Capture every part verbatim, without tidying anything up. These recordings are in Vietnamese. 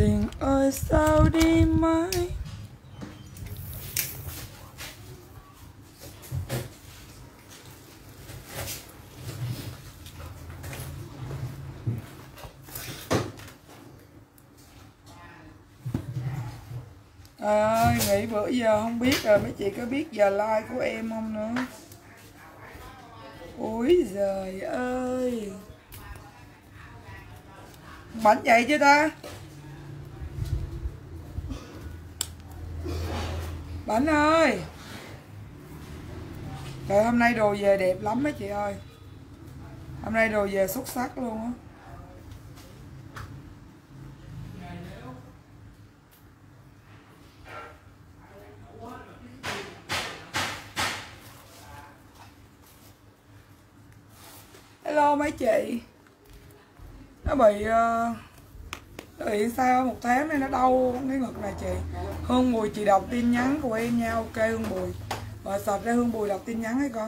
Tình ơi sao đi mãi. Trời ơi, nghỉ bữa giờ không biết rồi, mấy chị có biết giờ like của em không nữa. Ôi giời ơi. Bảnh dậy chưa ta? Bảnh ơi. Trời, hôm nay đồ về đẹp lắm mấy chị ơi. Hôm nay đồ về xuất sắc luôn á. Hello mấy chị. Nó bị uh, Nó bị sao một tháng nay nó đau cái ngực này chị. Hương Bùi chị đọc tin nhắn của em nha. Ok Hương Bùi. Rồi sợt ra Hương Bùi đọc tin nhắn hay con.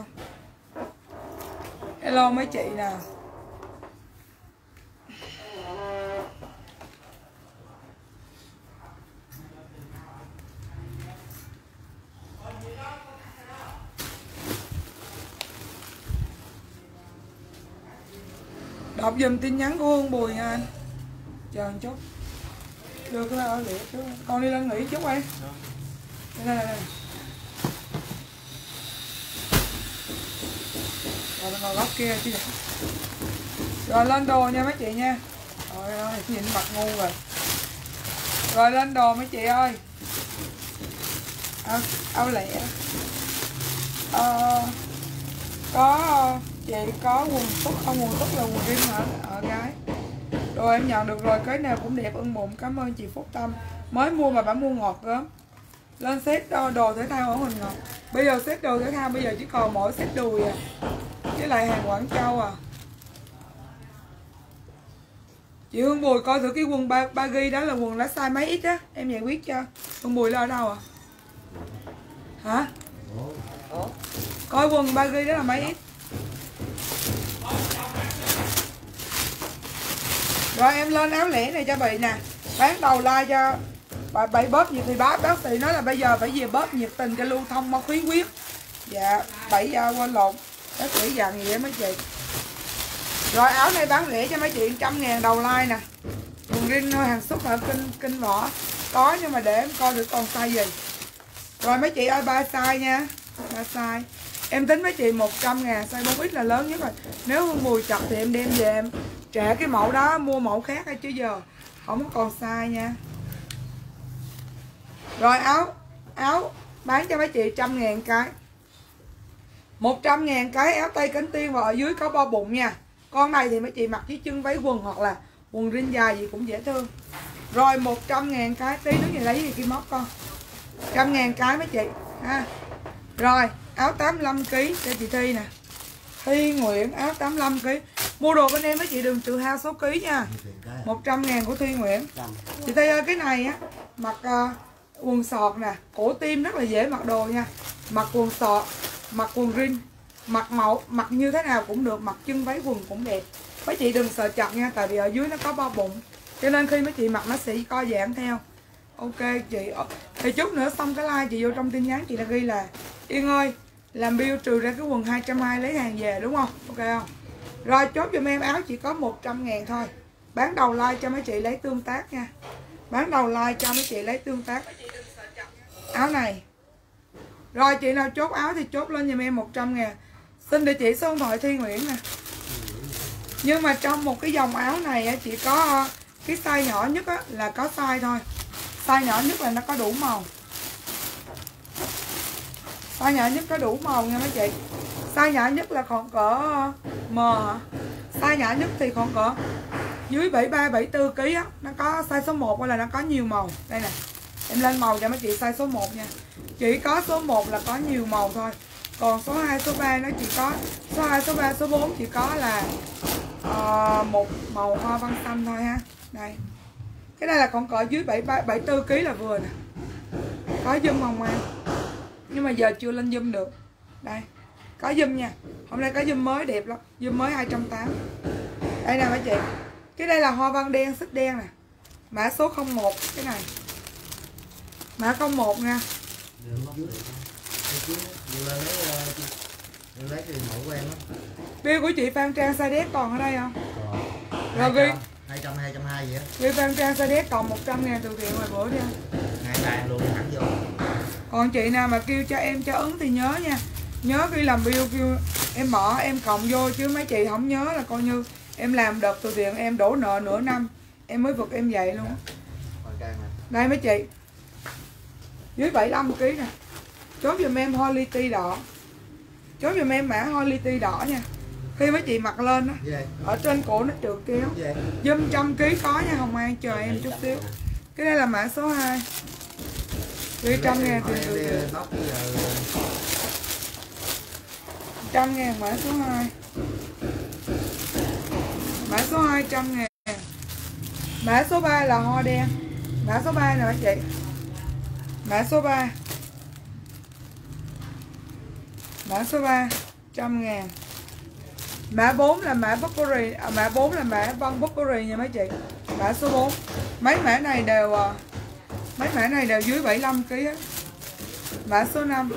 Hello mấy chị nè. Đọc dùm tin nhắn của Hương Bùi nha anh. Chờ một chút. Đưa cái áo liệt chứ. Con đi lên nghỉ chút em. Đây đây đây. Rồi ngồi góc kia chứ. Rồi lên đồ nha mấy chị nha. Trời ơi, nhìn mặt ngu rồi. Rồi lên đồ mấy chị ơi. Áo, áo lẻ. Ờ, có chị có quần Phúc không? Quần Phúc là quần riêng hả? Ở gái. Rồi em nhận được rồi, cái nào cũng đẹp ưng bụng. Cảm ơn chị Phúc Tâm. Mới mua mà bà mua ngọt gớm. Lên set đồ, đồ thể thao ở Huỳnh Ngọc. Bây giờ set đồ thể thao bây giờ chỉ còn mỗi set đùi à. Với lại hàng Quảng Châu à. Chị Hương Bùi coi thử cái quần ba, ba ghi đó là quần lá size mấy ít á. Em giải quyết cho. Hương Bùi là ở đâu à? Hả? Coi quần ba ghi đó là mấy ít. Rồi em lên áo lẻ này cho chị nè. Bán đầu like cho bà bảy bóp nhiệt thì bác bác sĩ nói là bây giờ phải về bóp nhiệt tình cho lưu thông máu khí huyết. Dạ bảy giờ quên lộn. Bác sĩ dặn gì đó mấy chị. Rồi áo này bán lẻ cho mấy chị một trăm ngàn đầu like nè. Quần riêng hàng xuất ở kinh kinh võ có, nhưng mà để em coi được còn size gì. Rồi mấy chị ơi, ba size nha. Ba size. Em tính mấy chị một trăm ngàn, size bốn X là lớn nhất rồi. Nếu Hương Bùi chặt thì em đem về em trả cái mẫu đó, mua mẫu khác hay chứ giờ không còn size nha. Rồi áo áo bán cho mấy chị trăm ngàn cái. Một trăm ngàn cái áo tay cánh tiên và ở dưới có bo bụng nha. Con này thì mấy chị mặc với chân váy quần hoặc là quần rin dài gì cũng dễ thương. Rồi một trăm ngàn cái, tí nữa gì lấy gì kia móc con. một trăm ngàn cái mấy chị ha. Rồi áo tám mươi lăm ki lô gam cho chị Thi nè. Thi Nguyễn áo tám mươi lăm ki lô gam. Mua đồ bên em mấy chị đừng tự hao số ký nha. Một trăm ngàn của Thi Nguyễn. Chị Thi ơi, cái này á mặc uh, quần sọt nè, cổ tim rất là dễ mặc đồ nha. Mặc quần sọt, mặc quần rin, mặc mẫu, mặc như thế nào cũng được, mặc chân váy quần cũng đẹp. Mấy chị đừng sợ chặt nha, tại vì ở dưới nó có bao bụng, cho nên khi mấy chị mặc nó sẽ co giãn theo. Ok chị. Thì chút nữa xong cái like chị vô trong tin nhắn chị đã ghi là Yên ơi làm bill trừ ra cái quần hai trăm hai mươi lấy hàng về, đúng không? Ok không? Rồi chốt giùm em áo chỉ có một trăm ngàn thôi. Bán đầu like cho mấy chị lấy tương tác nha. Bán đầu like cho mấy chị lấy tương tác. Áo này. Rồi chị nào chốt áo thì chốt lên giùm em một trăm ngàn. Xin địa chỉ số điện thoại Thi Nguyễn nè. Nhưng mà trong một cái dòng áo này chỉ có cái size nhỏ nhất là có size thôi. Size nhỏ nhất là nó có đủ màu. Size nhỏ nhất có đủ màu nha mấy chị. Size nhỏ nhất là khoảng cỡ M hả? Size nhỏ nhất thì khoảng cỡ dưới bảy mươi ba, bảy mươi tư ki lô gam á. Nó có size số một hay là nó có nhiều màu. Đây nè. Em lên màu cho mấy chị size số một nha. Chỉ có số một là có nhiều màu thôi. Còn số hai, số ba nó chỉ có số hai, số ba, số bốn chỉ có là uh, một màu hoa văn xanh thôi ha. Đây. Cái này là còn cỡ dưới bảy mươi ba, bảy mươi tư ki lô gam là vừa nè. Có zoom hồng ngoan. Nhưng mà giờ chưa lên zoom được. Đây. Có zoom nha. Hôm nay có zoom mới đẹp lắm. Zoom mới hai trăm tám mươi. Đây nè mấy chị. Cái đây là hoa văn đen, xích đen nè. Mã số không một cái này. Mã không một nha. Lấy cái mẫu của em á. Bill của chị Phan Trang size đét còn ở đây không? Rồi ghi hai trăm, hai trăm hai vậy á. Bill Phan Trang size đét còn một trăm ngàn từ thiện ngoài bữa đi. Ngày bàn luôn thẳng vô. Còn chị nào mà kêu cho em cho ứng thì nhớ nha. Nhớ khi làm bill kêu em bỏ em cộng vô, chứ mấy chị không nhớ là coi như em làm đợt từ thiện em đổ nợ nửa năm em mới vực em dậy luôn. Đây mấy chị, dưới bảy mươi lăm ki lô gam nè. Chốt giùm em Holy Tea đỏ. Chốt giùm em mã Holy Tea đỏ nha. Khi mấy chị mặc lên á, ở trên cổ nó trượt kéo. Dâm trăm ký có nha Hồng An, chờ em chút xíu. Cái đây là mã số hai. Ghi trăm ngàn tiền từ thiện. Trăm ngàn mã số hai. Mã số hai trăm ngàn. Mã số ba là hoa đen. Mã số ba nè mấy chị. Mã số ba. Mã số ba trăm ngàn. Mã bốn là mã Burberry, à, mã bốn là mã Vân Burberry nha mấy chị. Mã số bốn. Mấy mã này đều mấy mã này đều dưới bảy mươi lăm ki lô gam hết. Mã số năm.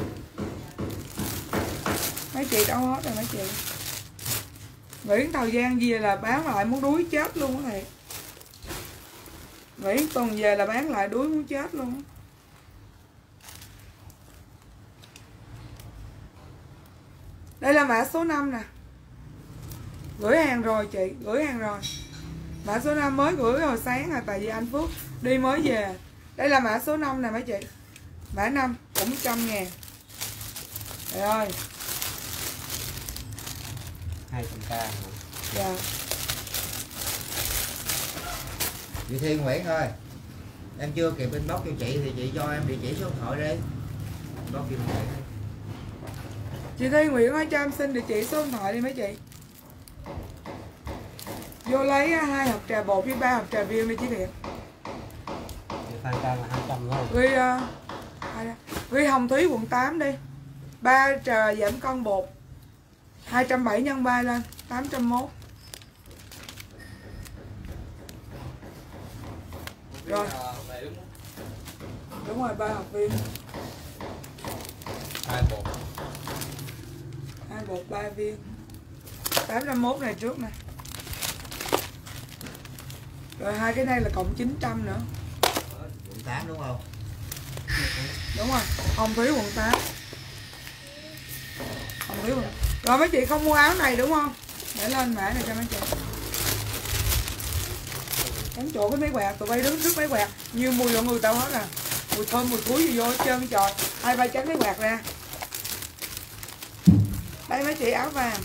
Mấy chị đâu hết rồi mấy chị. Nguyễn thời gian về là bán lại muốn đuối chết luôn á thiệt. Nguyễn tuần về là bán lại đuối muốn chết luôn á. Đây là mã số năm nè. Gửi hàng rồi chị, gửi hàng rồi. Mã số năm mới gửi hồi sáng à, tại vì anh Phước đi mới về. Đây là mã số năm nè mấy chị. Mã năm cũng trăm ngàn. Trời ơi. hai trăm k. Dạ. Chị Thiên Nguyễn ơi, em chưa kịp inbox cho chị thì chị cho em địa chỉ số điện thoại đi. Inbox cho Nguyễn. Chị Thi Nguyễn ơi cho em xin địa chỉ số điện thoại đi mấy chị. Vô lấy hai hộp trà bột với ba hộp trà viên đi chị Thiện. Phan Trang là hai trăm thôi. Ghi uh, ghi Hồng Thúy quận tám đi. ba trà giảm cân bột. hai trăm bảy mươi nhân ba lên, tám trăm mốt. Rồi. Đúng rồi, ba hộp viên. Hai bột. Hai bột ba viên. tám trăm mốt này trước nè. Rồi hai cái này là cộng chín trăm nữa. Quận tám đúng không? Đúng rồi, Hồng Thúy quận tám. Hồng Thúy quận. Rồi mấy chị không mua áo này đúng không? Để lên mã này cho mấy chị. Đóng chỗ cái máy quẹt, tụi bay đứng trước máy quẹt. Như mùi của người tao hết à. Mùi thơm, mùi thúi gì vô hết trơn trời. Hai ba tránh máy quẹt ra. Đây mấy chị áo vàng.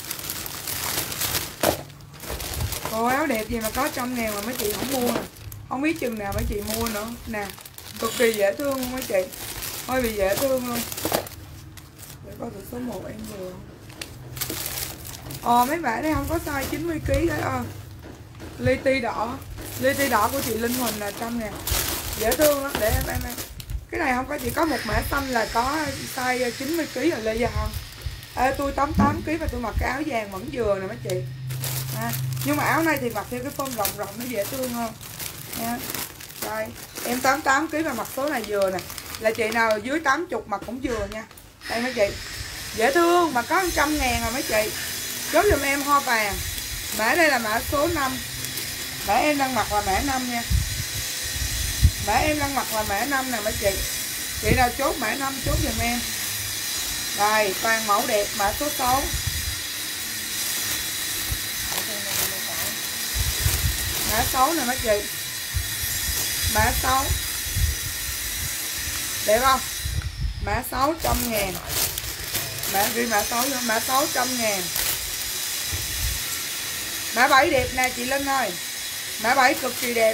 Cô áo đẹp gì mà có trăm ngàn mà mấy chị không mua nè. Không biết chừng nào mấy chị mua nữa. Nè, cực kỳ dễ thương luôn mấy chị. Hơi bị dễ thương luôn. Để coi từ số một em vừa. Ờ mấy bạn đây không có size chín mươi ki lô gam đấy ơi. Li ti đỏ. Li ti đỏ của chị Linh Huỳnh là trăm ngàn. Dễ thương lắm. Để em em em. Cái này không có, chỉ có một mã xanh là có size chín mươi ki lô gam là lê không. Ê, tôi tám mươi tám ki lô gam và tôi mặc cái áo vàng vẫn vừa nè mấy chị. À, nhưng mà áo này thì mặc theo cái form rộng rộng nó dễ thương hơn nha. Đây em tám mươi tám ki lô gam và mặc số này vừa nè, là chị nào dưới tám mươi mặc cũng vừa nha. Đây mấy chị dễ thương mà có một trăm ngàn rồi mấy chị. Chốt giùm em hoa vàng. Mã đây là mã số năm. Mã em đang mặc là mã năm nha. Mã em đang mặc là mã năm nè mấy chị. Chị nào chốt mã năm chốt giùm em. Đây toàn mẫu đẹp. Mã số sáu. Mã sáu nè mấy chị. Mã sáu. Đẹp không? Mã sáu trăm ngàn. Mã ghi mã sáu vô. Mã sáu trăm ngàn. Mã bảy đẹp nè chị Linh ơi. Mã bảy cực kỳ đẹp.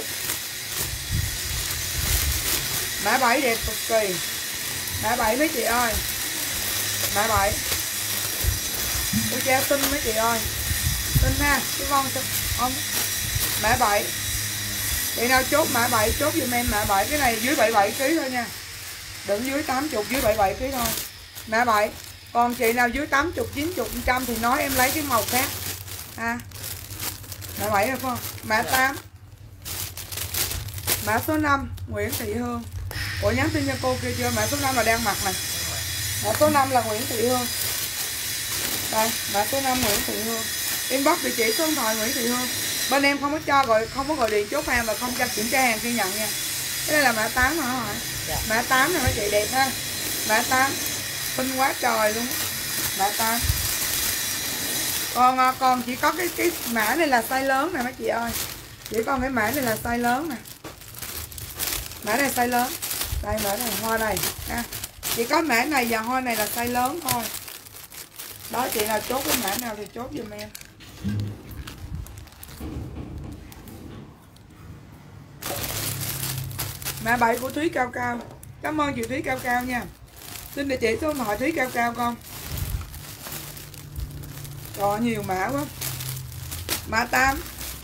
Mã bảy đẹp cực kỳ. Mã bảy mấy chị ơi. Mã bảy. Tôi treo xinh mấy chị ơi. Xinh ha. Chứ con không. Mã bảy. Chị nào chốt mã bảy chốt giùm em mã bảy. Cái này dưới bảy mươi bảy ki lô gam thôi nha. Đừng dưới tám mươi, dưới bảy mươi bảy ki lô gam thôi. Mã bảy. Còn chị nào dưới tám mươi, chín mươi, một trăm thì nói em lấy cái màu khác. Ha. Mã bảy rồi phải không? Mã tám. Mã số năm Nguyễn Thị Hương. Ủa nhắn tin cho cô kia chưa? Mã số năm là đang mặc này. Mã số năm là Nguyễn Thị Hương. Đây, mã số năm Nguyễn Thị Hương. Inbox địa chỉ số điện thoại Nguyễn Thị Hương. Bên em không có cho gọi, không có gọi điện chốt hàng và không cho kiểm tra hàng khi nhận nha. Cái đây là mã tám hả hỏi? Dạ. Mã tám này mấy chị đẹp ha. Mã tám xinh quá trời luôn. Mã tám. Còn còn chỉ có cái cái mã này là size lớn nè mấy chị ơi. Chỉ còn cái mã này là size lớn nè. Mã này size lớn. Đây mã này hoa này ha. Chỉ có mã này và hoa này là size lớn thôi. Đó chị nào chốt cái mã nào thì chốt giùm em. Mã bảy của Thúy Cao Cao. Cảm ơn chị Thúy Cao Cao nha. Xin địa chỉ số điện thoại Thúy Cao Cao con. Có nhiều mã quá. Mã tám.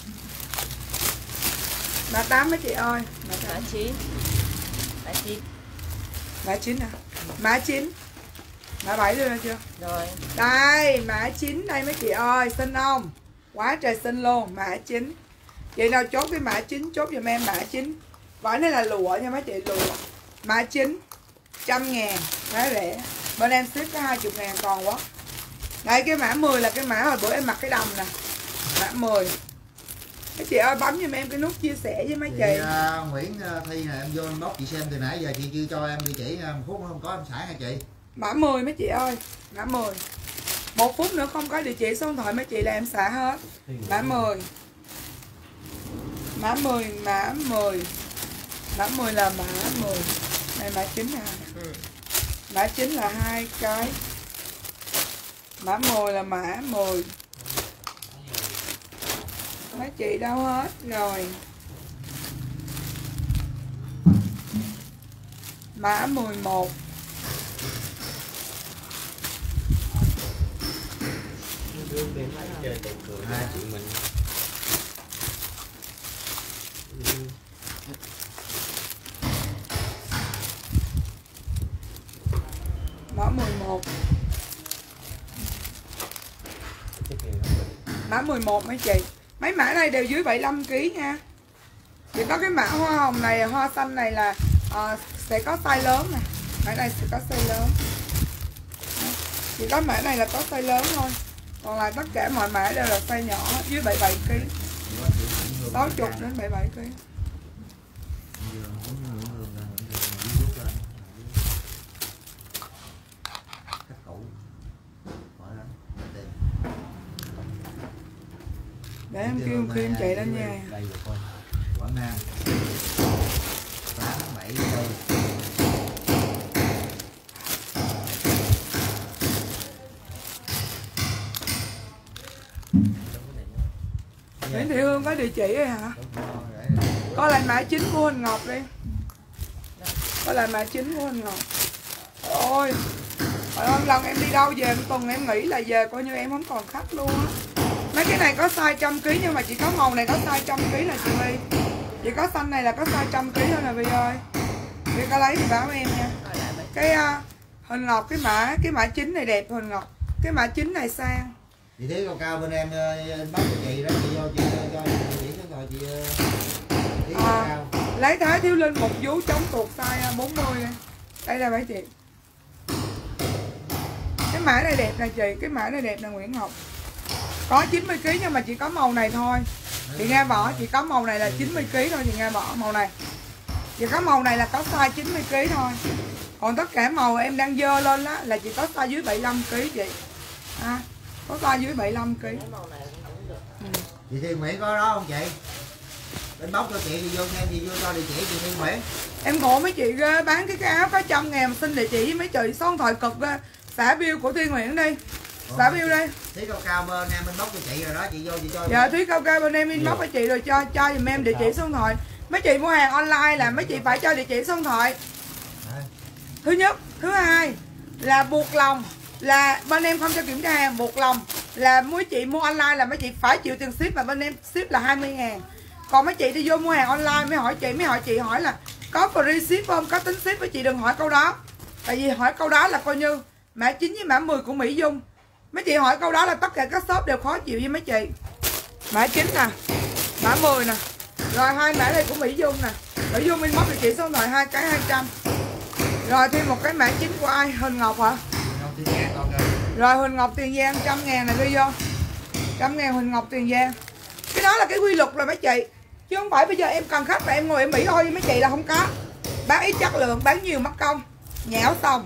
Mã tám mấy chị ơi. Mã chín. Mã chín. Mã chín à? Mã chín. Mã bảy đưa ra chưa? Rồi. Đây, mã chín đây mấy chị ơi, xinh không? Quá trời xinh luôn, mã chín. Chị nào chốt cái mã chín chốt giùm em mã chín. Vải này là lụa nha mấy chị, lụa. Mã chín, trăm ngàn, giá rẻ. Bên em ship có hai mươi ngàn còn quá. Đây cái mã mười là cái mã hồi bữa em mặc cái đầm nè. Mã mười. Mấy chị ơi bấm giùm em cái nút chia sẻ với mấy chị. chị uh, Nguyễn uh, Thi nè, em vô inbox chị xem từ nãy giờ chị chưa cho em địa chỉ, một phút không có em xả hả chị? Mã mười mấy chị ơi, mã mười. Một phút nữa không có địa chỉ số điện thoại mấy chị là em xả hết. Mã mười. Mã mười, mã mười. Mã mười là mã mười. Đây mã chín nè. Mã chín là hai cái. Mã mười là mã mười. Mấy chị đâu hết rồi. Mã mười một. Hai chị mình. Mã mười một. Mã mười một mấy chị. Mấy mã này đều dưới bảy mươi lăm ki lô gam nha. Chỉ có cái mã hoa hồng này, hoa xanh này là uh, sẽ có size lớn nè. Mã này sẽ có size lớn. Chỉ có mã này là có size lớn thôi. Còn lại tất cả mọi mã đều là size nhỏ dưới bảy mươi bảy ki lô gam. sáu mươi đến bảy mươi bảy ki lô gam. Để em kêu khi em chạy lên nha. Quảng Nam tám bảy tư. Nguyễn Thị Hương có địa chỉ rồi hả? Có lại mã chín của Huỳnh Ngọc đi. Có lại mã chín của Huỳnh Ngọc. Ôi Trời ơi, lần em đi đâu về một tuần em nghĩ là về coi như em không còn khách luôn á. Mấy cái này có size trăm ký nhưng mà chỉ có màu này có size trăm ký là chị Vi. Chỉ có xanh này là có size trăm ký thôi nè Vi ơi. Vi có lấy thì báo em nha. Cái uh, Huỳnh Ngọc cái mã cái mã chín này đẹp Huỳnh Ngọc. Cái mã chín này sang. Chị thấy cao cao bên em bắt của chị đó, chị vô chị cho chị cái rồi chị Thí à, cao. Lấy Thái Thiếu Linh một vú chống tuột size bốn mươi đây. Đây là mấy chị. Cái mã này đẹp nè chị, cái mã này đẹp nè Nguyễn Ngọc. Có chín mươi ký nhưng mà chỉ có màu này thôi. Chị nghe bỏ, chỉ có màu này là chín mươi ký thôi, chị nghe bỏ màu này. Chỉ có màu này là có size chín mươi ký thôi. Còn tất cả màu em đang dơ lên á là chỉ có size dưới bảy mươi lăm ký chị. À, có size dưới bảy mươi lăm ký. Ừ. Chị Thiên Nguyễn có đó không chị? Bên bóc cho chị, chị vô xem, chị vô cho địa chỉ chị Thiên Nguyễn. Em ngộ mấy chị ghê, bán cái cái áo có trăm ngàn xin địa chỉ với mấy chị số điện thoại cực ghê. Xả bill của Thiên Nguyễn đi. Xả bill đi. Thúy Cao Cao bên em inbox cho chị rồi đó, chị vô chị cho. Dạ Thúy Cao Cao bên em inbox với chị rồi cho cho giùm em địa chỉ số điện thoại. Mấy chị mua hàng online là mấy chị phải cho địa chỉ số điện thoại. Thứ nhất, thứ hai là buộc lòng là bên em không cho kiểm tra hàng, buộc lòng là mấy chị mua online là mấy chị phải chịu tiền ship mà bên em ship là hai mươi ngàn. Còn mấy chị đi vô mua hàng online mới hỏi chị, mới hỏi chị hỏi là có free ship không, có tính ship với chị đừng hỏi câu đó. Tại vì hỏi câu đó là coi như mã chín với mã mười của Mỹ Dung. Mấy chị hỏi câu đó là tất cả các shop đều khó chịu với mấy chị. Mã chín nè, mã mười nè. Rồi hai mã này của Mỹ Dung nè. Mỹ Dung inbox địa chỉ số điện thoại hai cái hai trăm. Rồi thêm một cái mã chính của ai? Huỳnh Ngọc hả? Rồi Huỳnh Ngọc Tiền Giang trăm ngàn này đi vô. Trăm ngàn Huỳnh Ngọc Tiền Giang. Cái đó là cái quy luật rồi mấy chị. Chứ không phải bây giờ em cần khách và em ngồi em Mỹ thôi với mấy chị là không có. Bán ít chất lượng, bán nhiều mất công. Nhão xong.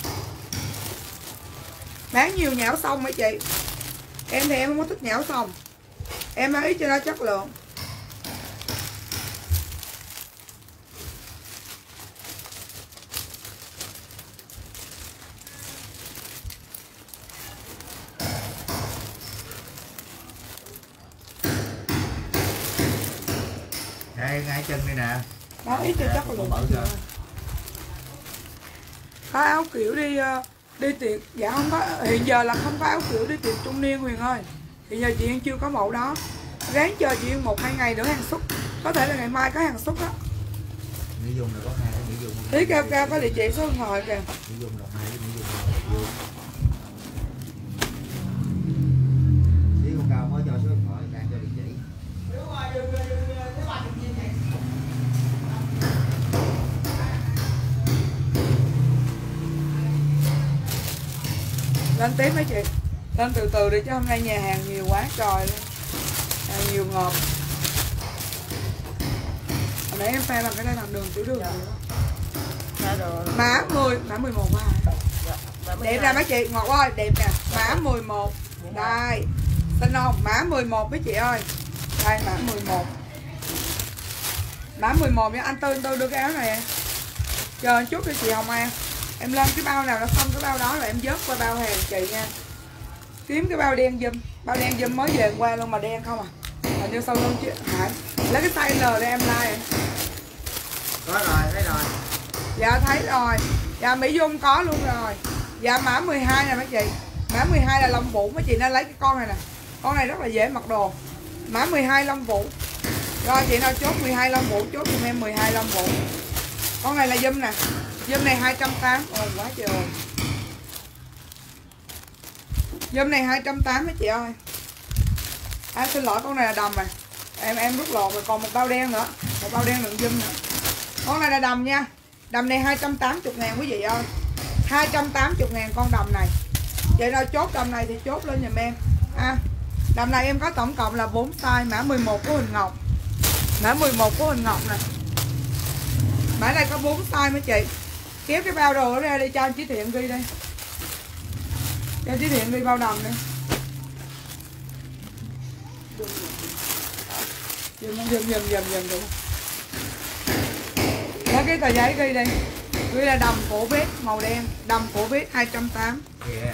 Bán nhiều nhão xong mấy chị. Em thì em không có thích nhão xong. Em bán ít cho nó chất lượng. Đây ngay chân đây nè. Bán ít cho chất lượng. Có áo kiểu đi đi tiệc. Dạ không có. Hiện giờ là không có áo kiểu đi tiệc trung niên Huyền ơi. Hiện giờ chị Yên chưa có mẫu đó. Ráng chờ chị Yên một hai ngày nữa hàng xuất. Có thể là ngày mai có hàng xuất đó. Mỹ Dung là có hai cái Mỹ Dung. Tí cao cao có địa chỉ số điện thoại kìa. Mỹ Dung là hai cái Mỹ Dung là tí con cao mới cho số điện thoại đang cho địa chỉ. Lên tiếp mấy chị. Lên từ từ đi chứ hôm nay nhà hàng nhiều quá trời luôn. Hàng nhiều ngọt. Hồi nãy em pha bằng cái đây làm đường tiểu đường. Dạ rồi. Mã mười, mã mười một quá. Dạ, đẹp ra mấy chị, ngọt ơi, đẹp nè. Mã mười một. Đây. Xinh không? Mã mười một mấy chị ơi. Đây mã mười một. Mã mười một nha, anh Tư tôi đưa cái áo này. Chờ chút cho chị Hồng An. Em lên cái bao nào nó xong cái bao đó là em vớt qua bao hàng chị nha. Kiếm cái bao đen dùm. Bao đen dùm mới về qua luôn mà đen không à. Hình như sau lưng chứ hả? Lấy cái size L để em like. Có rồi, thấy rồi. Dạ thấy rồi. Dạ Mỹ Dung có luôn rồi. Dạ mã mười hai nè mấy chị. Mã mười hai là lông vũ, mấy chị nên lấy cái con này nè. Con này rất là dễ mặc đồ. Mã mười hai lông vũ. Rồi chị nào chốt mười hai lông vũ, chốt giùm em mười hai lông vũ. Con này là dùm nè. Dùm này hai trăm tám mươi. Ôi quá trời ơi. Dùm này hai trăm tám mươi mấy chị ơi. À xin lỗi, con này là đầm rồi. Em em rút lộn rồi, còn một bao đen nữa. Một bao đen đựng dùm nữa. Con này là đầm nha. Đầm này hai trăm tám mươi ngàn quý vị ơi. hai trăm tám mươi ngàn con đầm này. Vậy nào chốt đầm này thì chốt lên giùm em. À, đầm này em có tổng cộng là bốn size. Mã mười một của Huỳnh Ngọc. Mã mười một của Huỳnh Ngọc nè. Mã này có bốn size mấy chị. Kéo cái bao đồ ra đây cho anh Chí Thiện ghi đây. Cho Chí Thiện ghi bao đầm đi. Dùm dùm dùm dùm dùm dùm. Lấy cái tờ giấy ghi đây. Ghi là đầm cổ vết màu đen. Đầm cổ vết hai trăm tám mươi. Yeah.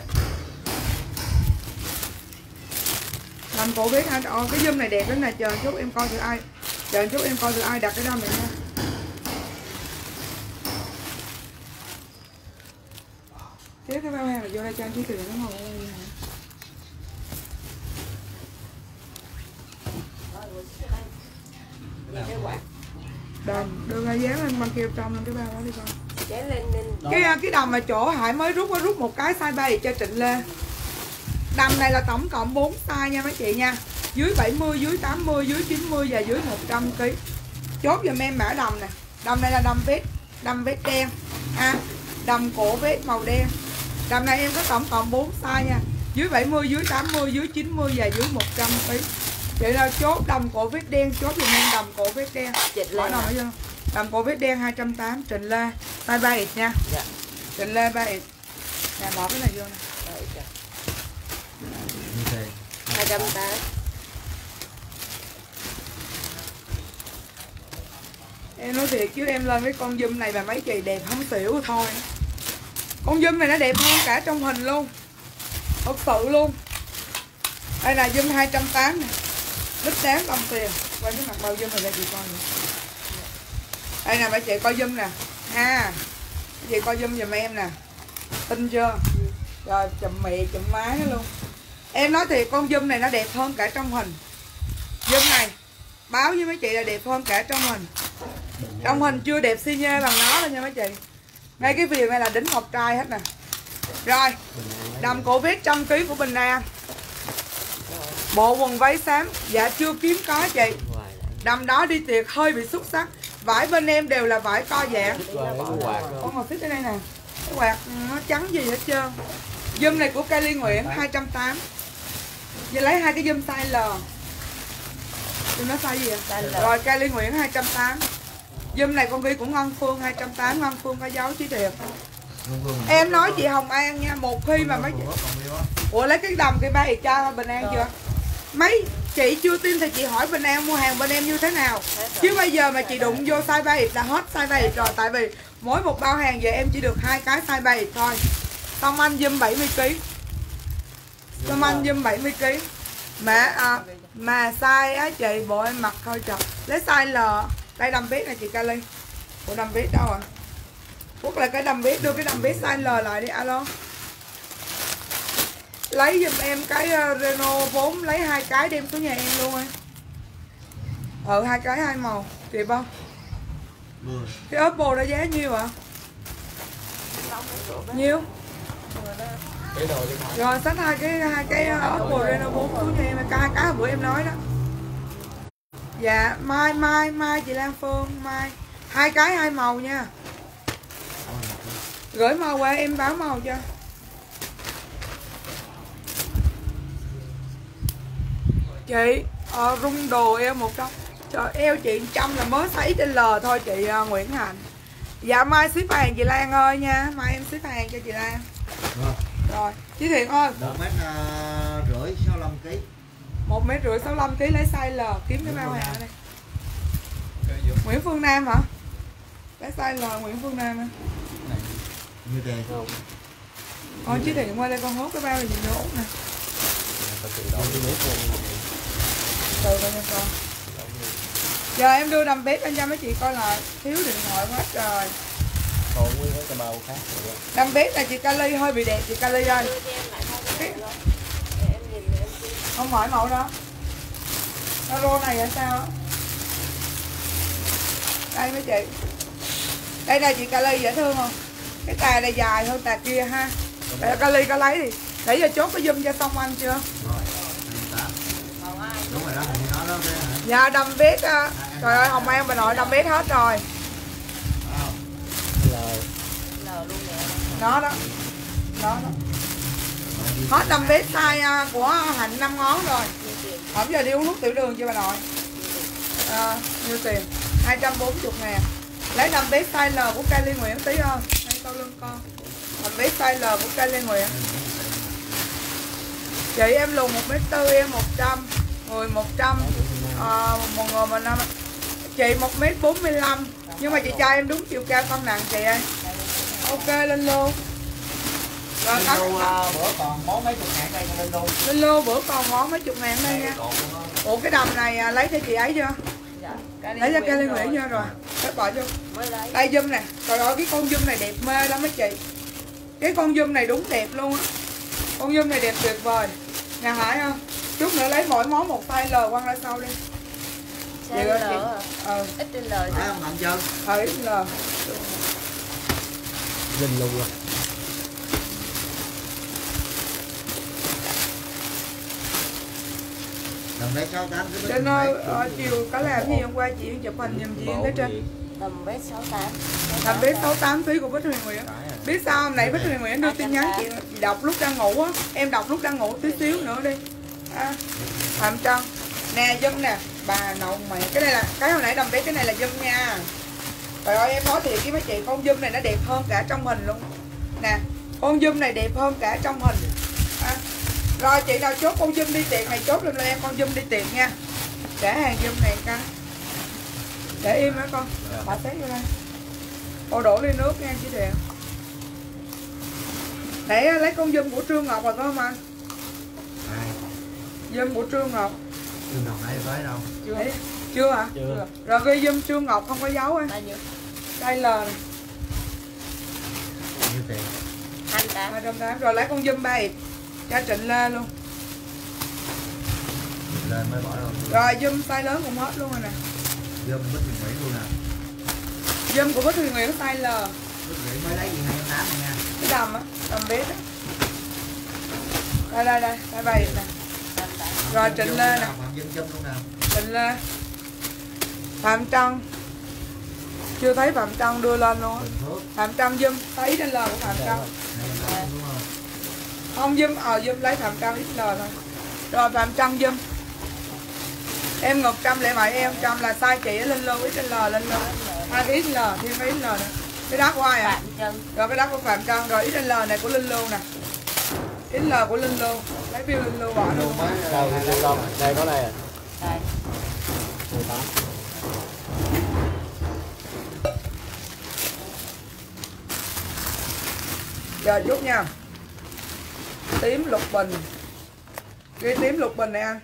Đầm cổ vết hai trăm tám mươi. Cái zoom này đẹp lắm nè. Chờ chút em coi thử ai. Chờ chút em coi thử ai đặt cái đầm này nha. Tiếp cái bao hàng này vô đây cho anh Chí Thiện nó màu đen. Đầm, đưa ra dán lên băng keo trong lên cái bao đó đi con. Dán lên lên. Cái cái đầm mà chỗ Hải mới rút có rút một cái size ba cho Trịnh Lê. Đầm này là tổng cộng bốn size nha mấy chị nha. Dưới bảy mươi, dưới tám mươi, dưới chín mươi và dưới một trăm ki lô gam. Chốt giùm em mã đầm nè. Đầm này là đầm vết, đầm vết đen. À, đầm cổ vết màu đen. Đầm này em có tổng cộng bốn size nha. Dưới bảy mươi, dưới tám mươi, dưới chín mươi và dưới một trăm ki lô gam. Vậy là chốt đầm cổ vết đen, chốt giùm em đầm cổ vết đen. Hỏi nào nữa đầm cổ vết đen hai trăm tám mươi Trịnh Lê. Size ba x nha. Dạ. Trịnh Lê ba x. Nè bỏ cái này vô nè. hai trăm tám mươi. Em nói thiệt chứ em lên với con zoom này mà mấy chị đẹp không xỉu thôi. Con zoom này nó đẹp hơn cả trong hình luôn. Thật sự luôn. Đây là zoom hai trăm tám mươi nè. Đích đáng đồng tiền. Quay cái mặt bao zoom này ra chị coi nữa. Đây nè mấy chị coi zoom nè. Ha. Mấy chị coi zoom giùm em nè. Tin chưa? Rồi chùm mẹ chùm má nó luôn. Em nói thiệt con zoom này nó đẹp hơn cả trong hình. Zoom này báo với mấy chị là đẹp hơn cả trong hình. Trong hình chưa đẹp xi nhê bằng nó đâu nha mấy chị. Ngay cái viền này là đính ngọc trai hết nè. Rồi đầm cổ vết trăm ký của Bình An. Bộ quần váy xám. Dạ chưa kiếm có chị. Đầm đó đi tiệc hơi bị xuất sắc. Vải bên em đều là vải co giãn. Con ngồi xích ở đây nè. Cái quạt nó trắng gì hết trơn. Dùm này của Kylie Nguyễn hai trăm tám mươi. Giờ lấy hai cái dùm size L. Dùm nó size gì vậy? Rồi Kylie Nguyễn hai trăm tám mươi. Dùm này con ghi của Ngân Phương hai trăm tám mươi. Ngân Phương có dấu chứ thiệt. Em nói chị Hồng An nha, một khi mà mấy chị... Ủa lấy cái đầm cái ba ịp cho Bình An chưa? Mấy chị chưa tin thì chị hỏi Bình An mua hàng bên em như thế nào. Chứ bây giờ mà chị đụng vô size ba ịp là hết size ba ịp rồi. Tại vì mỗi một bao hàng về em chỉ được hai cái size ba ịp thôi. Xong anh dùm bảy mươi ki lô gam. Xong anh dùm bảy mươi ki lô gam. Mà à, mà size á chị bộ em mặc thôi trời. Lấy size L. Đây đầm biết này chị Kylie. Bộ đầm biết đâu à? Quốc là cái đầm biết, đưa cái đầm biết size L lại đi alo. Lấy giùm em cái uh, Renault bốn, lấy hai cái đem xuống nhà em luôn em. Ừ hai cái hai màu, kịp không? Ừ. Cái Oppo đó giá nhiêu ạ? Nhiêu? Rồi xách hai cái hai cái uh, Oppo Renault bốn xuống nhà em, cái hai cái bữa em nói đó. Dạ, mai mai mai chị Lan Phương, mai hai cái hai màu nha. Gửi màu qua em báo màu cho. Chị uh, rung đồ eo một trăm. Trời eo chị trăm là mới size ích lờ thôi chị uh, Nguyễn Hạnh. Dạ mai ship hàng chị Lan ơi nha, mai em ship hàng cho chị Lan. Rồi. Rồi, chị Thiện ơi. một mét rưỡi sáu mươi lăm ki lô gam. một mét rưỡi sáu mươi lăm ki lô gam lấy size L, kiếm cái bao hàng đây. Nguyễn Phương Nam hả? Lấy size L Nguyễn Phương Nam hả? Như thế không? Con chị Thiện qua đây con hốt cái bao này gì nữa nè. Từ đây nha con. Giờ em đưa đầm bếp anh cho mấy chị coi lại. Thiếu điện thoại quá trời. Còn nguyên cái bao khác rồi. Đầm bếp là chị Kylie hơi bị đẹp chị Kylie ơi. Không hỏi mẫu đó. Rô này là sao á? Đây mấy chị. Đây là chị Kylie dễ thương không? Cái tà này dài hơn tà kia ha. Để Kylie có lấy thì để giờ chốt cái zoom cho xong anh chưa? Đúng rồi đó, thì nó đó. Dạ đầm bếp á. Trời ơi Hồng An bà nội đầm bếp hết rồi. Nó đó. Nó đó. Hết đầm bếp size của Hạnh năm ngón rồi. Hôm giờ đi uống thuốc tiểu đường cho bà nội. À, nhiêu tiền? hai trăm bốn mươi ngàn. Lấy đầm bếp size L của Kylie Nguyễn tí ơi. Ngay sau lưng con. Đầm bếp size L của Kylie Nguyễn. Chị em lùn một mét tư, em một trăm, người một trăm, à, một người mình năm. Chị một mét bốn mươi lăm. Nhưng mà chị cho em đúng chiều cao cân nặng chị ơi. Ok lên luôn. Rồi lên lô, uh, bữa còn món mấy chục ngàn đây lên luôn. Lên lô bữa còn món mấy chục ngàn đây nha. Ủa cái đầm này à, lấy cho chị ấy chưa? Dạ, lấy cho Kylie Nguyễn chưa rồi. Kết bỏ vô. Đây zoom nè. Trời ơi cái con zoom này đẹp mê lắm mấy chị. Cái con zoom này đúng đẹp luôn á. Con zoom này đẹp tuyệt vời. Nhà Hải không? Chút nữa lấy mỗi món một size L quăng ra sau đi. Size L à? Ừ. ích lờ Phải không Mạnh Trơn? Ờ ích L. Linh luôn rồi. Đồng đấy sáu tám cái Trên ơi, ờ, chiều có làm gì hôm qua chị chụp hình giùm chị tới trên. Tầm mét sáu tám. Tầm mét sáu tám phí của Bích Huyền Nguyễn. Biết sao hôm nãy Bích Huyền Nguyễn đưa tin nhắn chị, chị đọc lúc đang ngủ á, em đọc lúc đang ngủ tí xíu nữa đi. À, Phạm Trân. Nè dâm nè, bà nội mày, cái này là cái hồi nãy đầm bé cái này là dâm nha. Trời ơi em nói thiệt với mấy chị, con dâm này nó đẹp hơn cả trong hình luôn. Nè, con dâm này đẹp hơn cả trong hình. À, rồi chị nào chốt con dâm đi tiệc này chốt lên lên em con dâm đi tiệc nha. Để hàng dâm này căng. Để im hả con? Bà xét vô đây. Cô đổ ly nước nha chị Thiện. Để lấy con dâm của Trương Ngọc rồi có không anh? Dâm của Trương Ngọc. Trương Ngọc nãy tới đâu? Chưa. Chưa hả? Chưa. Rồi ghi dâm Trương Ngọc không có dấu á. Đây là Nhiêu tiền? hai trăm hai trăm tám mươi. Rồi lấy con dâm ba ịp cho Trịnh Lê luôn. Lên mới bỏ đâu. Rồi dâm size lớn cũng hết luôn rồi nè. Dâm Bích Huyền Nguyễn luôn nè. Dâm của Bích Huyền Nguyễn size L. Bích Nguyễn mới lấy gì hai trăm tám mươi nha. Cái đầm á, đầm bếp á. Đây đây đây, đây ba ịp nè. Rồi Trịnh Lê nè. Phạm Dân Trâm luôn nè. Trịnh Lê. Phạm Trân. Chưa thấy Phạm Trân đưa lên luôn á. Bình Phước. Phạm Trân zoom thấy ích en lờ của Phạm Trân. Này mình làm đúng không? Không zoom, ờ zoom lấy Phạm Trân ích en lờ thôi. Rồi Phạm Trân zoom. Em Ngọc Trâm lại mày em Trâm là sai chị lên luôn ích en lờ lên luôn. Hai cái ích en lờ thêm cái ích en lờ nữa. Cái đó của ai à? Phạm Trân. Rồi cái đó của Phạm Trân, rồi ích en lờ này của Linh Lưu nè. ích en lờ của Linh Lưu. Lấy bill Linh Lưu bỏ luôn. Đâu thì lưu không? Đây có đây à. Đây. mười tám. Giờ chút nha. Tím lục bình. Cái tím lục bình này anh.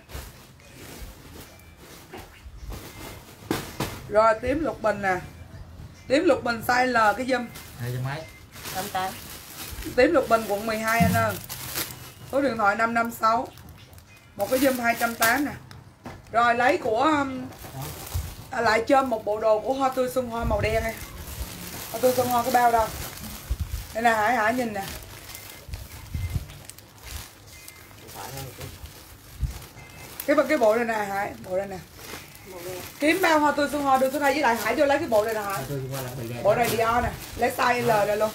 Rồi tím lục bình nè. Tím lục bình size L cái dùm. Hai trăm mấy. năm tám. Tím lục bình quận mười hai anh ơi. Số điện thoại năm năm sáu. Một cái dùm hai trăm tám nè. Rồi lấy của um, à, lại chôm một bộ đồ của Hoa Tươi Xuân Hoa màu đen này. Hoa Tươi Xuân Hoa có bao đâu. Đây nè Hải Hải nhìn nè. Cái cái bộ này nè Hải, bộ này nè. Kiếm bao Hoa Tươi Xuân Hoa đưa xuống đây với lại Hải vô lấy cái bộ này nè Hải. Bộ này Dior nè, lấy size L này luôn.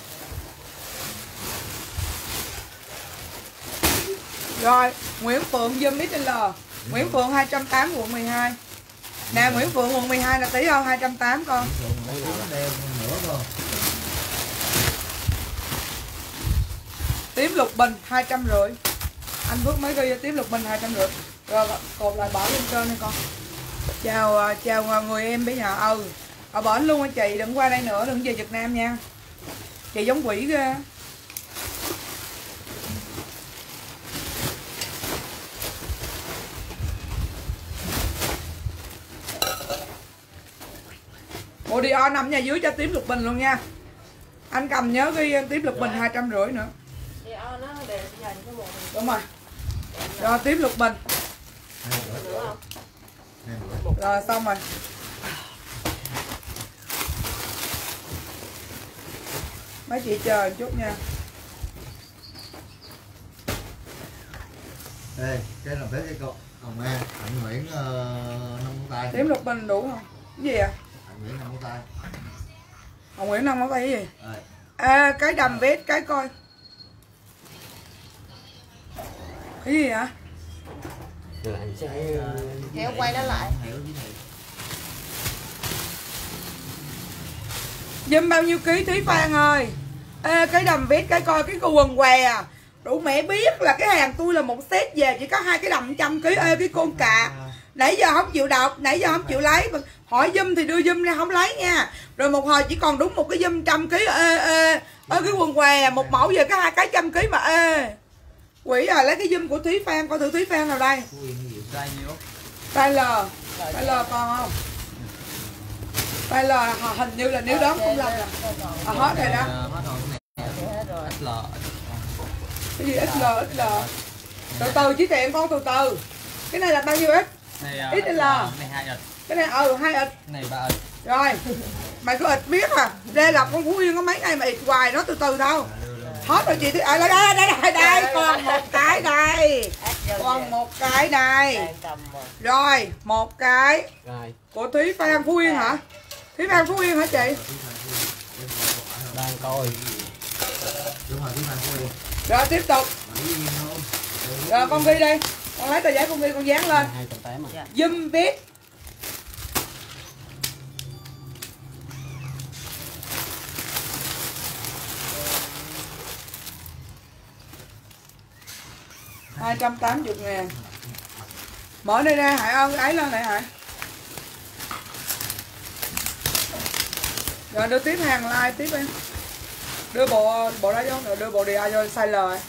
Rồi, Nguyễn Phượng zoom ích en lờ. Nguyễn Phượng hai trăm tám quận mười hai. Nè Nguyễn Phượng quận mười hai là tí không? hai trăm tám con. Tím lục bình hai trăm rưỡi. Anh Phước mới ghi tím lục bình hai trăm rưỡi. Rồi cột lại bỏ lên trên đây con. Chào chào người em bây giờ. Ừ. Ở bỏ luôn anh chị, đừng qua đây nữa, đừng về Việt Nam nha. Chị giống quỷ ghê. Bộ Dior nằm nhà dưới cho tím lục bình luôn nha. Anh cầm nhớ ghi tím lục bình hai trăm rưỡi nữa. Dior nó để dành cái bộ. Đúng rồi. Rồi tím lục bình. Rồi xong rồi. Mấy chị chờ một chút nha. Ê, cái làm tới cái cậu Hồng A, Hạnh Nguyễn uh, năm ngón tay. Tím lục bình đủ không? Cái gì à? Hạnh Nguyễn năm ngón tay. Hồng Nguyễn năm ngón tay cái gì? Rồi. À, cái đầm vest cái coi. Cái gì hả? Kéo quay nó lại. Dùm bao nhiêu ký Thúy Phan ơi? Ê, cái đầm vest cái coi cái quần què. Đủ mẹ biết là cái hàng tôi là một set về chỉ có hai cái đầm trăm ký. Ê cái con cà. Nãy giờ không chịu đọc, nãy giờ không chịu lấy. Hỏi dùm thì đưa dùm ra không lấy nha. Rồi một hồi chỉ còn đúng một cái dùm trăm ký. Ê ê. Ê cái quần què một mẫu giờ có hai cái trăm ký mà ê. Quỷ à, lấy cái dùm của Thúy Phan, coi thử Thúy Phan nào đây. Size L. Size L còn không? Size L hình như là nếu đó không lầm nè. À hết rồi đó. Cái gì ích lờ, ích lờ. Từ từ chứ tiệm con từ từ. Cái này là bao nhiêu ít? ích lờ. Cái này ừ hai ít. Này ba ít. Rồi. Mày có ít biết à? Đây là con Phú Yên có mấy ngày mà ít hoài nó từ từ đâu. Hết rồi chị. À, đây đây đây đây còn một cái đây. Còn một cái đây. Rồi, một cái. Của Thúy Phan Phú Yên hả? Thúy Phan Phú Yên hả chị? Đang coi. Đúng rồi, Thúy Phan Phú Yên. Rồi tiếp tục. Rồi con ghi đi. Con lấy tờ giấy con ghi con dán lên. hai trăm tám à. Dùm viết. hai trăm tám mươi ngàn. Mở đây ra Hải ơi, ấy lên lại Hải. Rồi đưa tiếp hàng like tiếp em. Đưa bộ bộ đó vô, rồi đưa bộ Dior vô size L.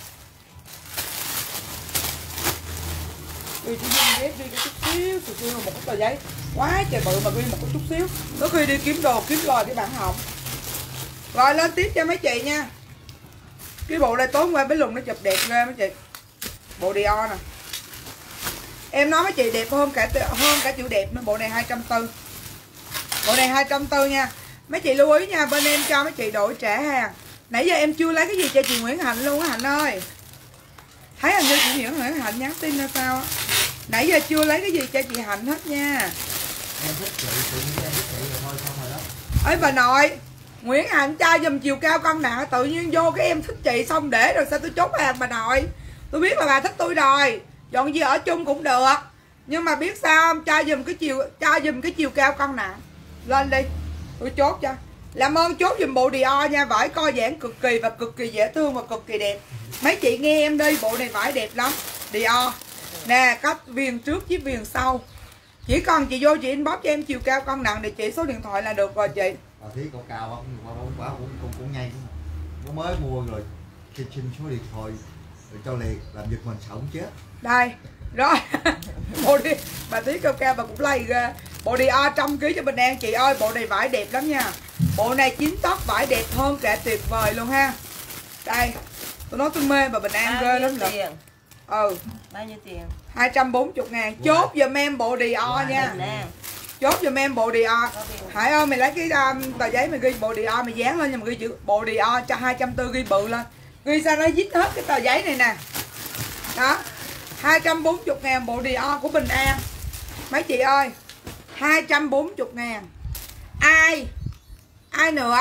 Đi chỉ dùng ghép đi cái chút xíu, chút xíu một cái tờ giấy. Quá trời bự mà ghi một cái chút xíu. Có khi đi kiếm đồ, kiếm lòi cái bản họng. Rồi lên tiếp cho mấy chị nha. Cái bộ này tối qua bé Lùng nó chụp đẹp ghê mấy chị. Bộ Dior nè. Em nói mấy chị đẹp hơn cả hơn cả chịu đẹp nữa. Bộ này hai trăm tư mươi. Bộ này hai trăm tư mươi nha. Mấy chị lưu ý nha, bên em cho mấy chị đổi trả hàng. Nãy giờ em chưa lấy cái gì cho chị Nguyễn Hạnh luôn á Hạnh ơi. Thấy hình như chị Nguyễn Hạnh nhắn tin hay sao á. Nãy giờ chưa lấy cái gì cho chị Hạnh hết nha. Em thích chị, tự nhiên em thích chị rồi thôi, xong rồi đó. Ấy bà nội, Nguyễn Hạnh trai dùm chiều cao cân nặng, tự nhiên vô cái em thích chị xong để rồi sao tôi chốt hàng bà nội. Tôi biết là bà thích tôi rồi, dọn gì ở chung cũng được. Nhưng mà biết sao không, trai dùm cái chiều trai dùm cái chiều cao cân nặng. Lên đi, tôi chốt cho. Làm ơn chốt dùm bộ Dior nha, vải co giãn cực kỳ và cực kỳ dễ thương và cực kỳ đẹp. Mấy chị nghe em đi, bộ này vải đẹp lắm. Dior. Nè, có viền trước với viền sau. Chỉ cần chị vô chị inbox cho em chiều cao cân nặng để chỉ số điện thoại là được rồi chị. Bà thấy cậu cao không? Cũng quá cũng cũng cũng nhanh. Nó mới mua rồi. Xin xin số điện thoại rồi cho liền, làm giật mình sợ không chết. Đây. Rồi. Bộ đi, bà tí cao cao bà cũng lay ra. Bộ đi a trăm ký cho Bình An chị ơi, bộ này vải đẹp lắm nha. Bộ này chín tóc vải đẹp hơn cả tuyệt vời luôn ha. Đây. Tôi nói tôi mê bà Bình An ghê lắm rồi. Ừ. Bao nhiêu tiền? hai trăm bốn mươi ngàn. Chốt giùm em bộ Dior nha. Chốt giùm em bộ Dior. Hải ơi mày lấy cái um, tờ giấy mày ghi bộ Dior mày dán lên, nhưng mà ghi chữ bộ Dior cho hai trăm bốn mươi ghi bự lên. Ghi sao nó dính hết cái tờ giấy này nè. Đó. hai trăm bốn mươi ngàn bộ Dior của Bình An. Mấy chị ơi, hai trăm bốn mươi ngàn. Ai? Ai nữa?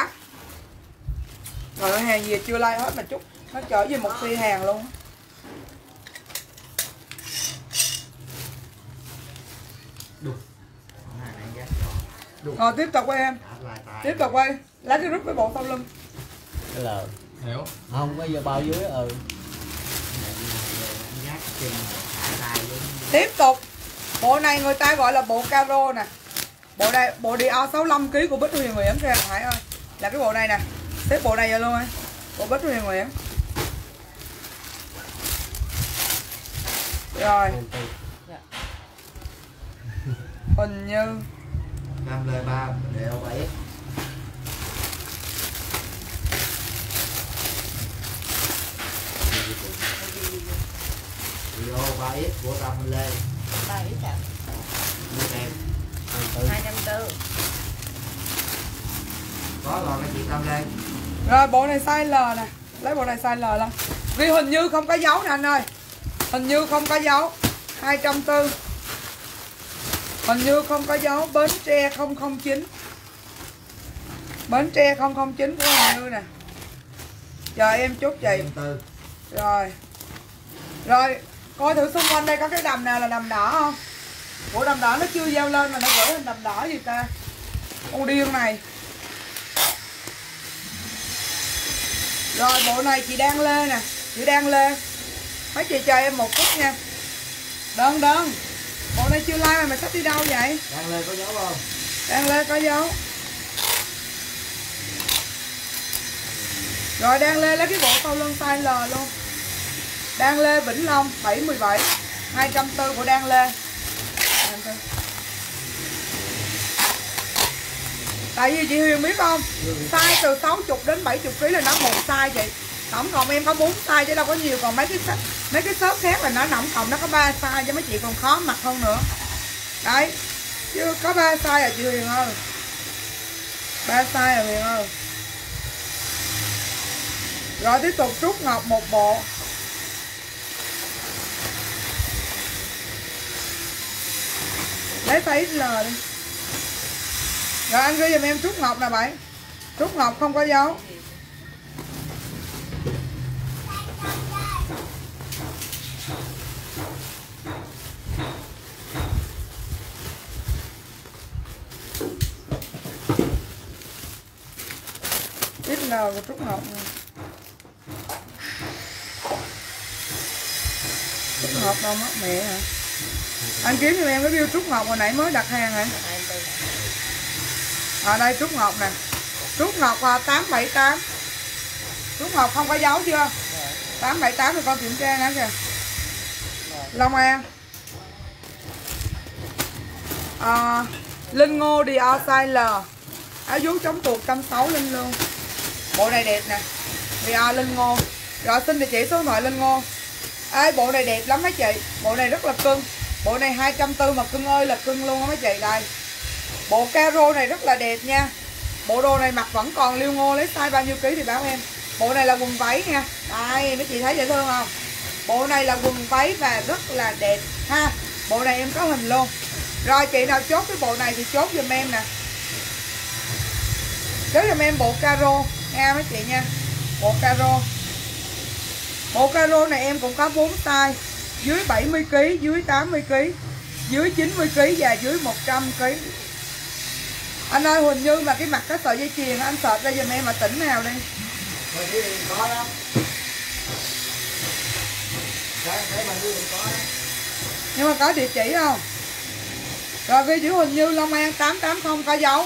Rồi hàng gì chưa like hết mà chút. Nó chở về một xe hàng luôn. Rồi tiếp tục quay em. Tiếp tục quay. Lấy cái rút với bộ sau lưng. Cái là Hiểu. không có giờ bao dưới ừ. Tiếp tục. Bộ này người ta gọi là bộ caro nè. Bộ này bộ Dior sáu mươi lăm ký của Bích Huyền Nguyễn kìa Hải ơi. Là cái bộ này nè. Xếp bộ này vô luôn ơi. Bộ Bích Huyền Nguyễn. Rồi. Hình như năm lê ba đều bảy. Video ba x của Tâm Lê. ba ít ạ. Mua em. hai trăm tư. Có rồi cái chị Tâm Lê. rồi bộ này size L nè. Lấy bộ này size L lên. Vì hình như không có dấu nè anh ơi. Hình như không có dấu. hai trăm tư mươi. Hình như không có dấu. Bến Tre không không chín. Bến Tre không không chín của hình như nè. Chờ em chốt chị. Rồi. Rồi. Coi thử xung quanh đây có cái đầm nào là đầm đỏ không? Bộ đầm đỏ nó chưa giao lên mà nó gửi lên đầm đỏ gì ta? Ô điên này. Rồi bộ này chị Đan Lê nè. Chị Đan Lê. Mấy chị chờ em một phút nha. Đơn đơn. Bộ này chưa like mà mày sắp đi đâu vậy? Đan Lê có dấu không? Đan Lê có dấu. Rồi Đan Lê lấy cái bộ sau lưng size L luôn. Đan Lê Vĩnh Long bảy mươi bảy. hai trăm tư mươi của Đan Lê. Tại vì chị Huyền biết không, size từ sáu mươi đến bảy mươi ký là nó một size chị. Tổng cộng em có bốn size chứ đâu có nhiều, còn mấy cái mấy cái shop khác là nó tổng cộng nó có ba size cho mấy chị còn khó mặc hơn nữa. Đấy. Chứ có ba size à chị Huyền ơi. ba size à Huyền ơi. Rồi tiếp tục Trúc Ngọc một bộ. Lấy size ích lờ đi. Rồi anh ghi giùm em Trúc Ngọc nè bạn. Trúc Ngọc không có dấu. ích lờ của Trúc Ngọc nè. Trúc Ngọc đâu mất mẹ hả? Anh kiếm cho em cái bill Trúc Ngọc hồi nãy mới đặt hàng hả? Ở đây Trúc Ngọc nè. Trúc Ngọc là tám bảy tám. Trúc Ngọc không có dấu chưa? tám bảy tám thì con kiểm tra nữa kìa. Long An. À, Linh Ngô Dior size L. Áo vú chống tuột một trăm sáu mươi Linh luôn. Bộ này đẹp nè. Dior Linh Ngô. Rồi xin địa chỉ số điện thoại Linh Ngô. Ê, bộ này đẹp lắm mấy chị. Bộ này rất là cưng. Bộ này hai trăm tư mươi mà cưng ơi là cưng luôn á mấy chị. Đây. Bộ caro này rất là đẹp nha. Bộ đồ này mặc vẫn còn Liêu Ngô, lấy size bao nhiêu ký thì báo em. Bộ này là quần váy nha. Đây mấy chị thấy dễ thương không? Bộ này là quần váy và rất là đẹp ha. Bộ này em có hình luôn. Rồi chị nào chốt cái bộ này thì chốt giùm em nè. Chốt giùm em bộ caro nha mấy chị nha. Bộ caro. Bộ caro này em cũng có bốn size. Dưới bảy mươi ki lô gam, dưới tám mươi ki lô gam, dưới chín mươi ki lô gam và dưới một trăm ki lô gam. Anh ơi Huỳnh Như mà cái mặt cái sợi dây chuyền anh search ra giùm em mà tỉnh nào đi. Có đó. Nhưng mà có địa chỉ không? Rồi ghi chữ Huỳnh Như Long An tám tám không có dấu.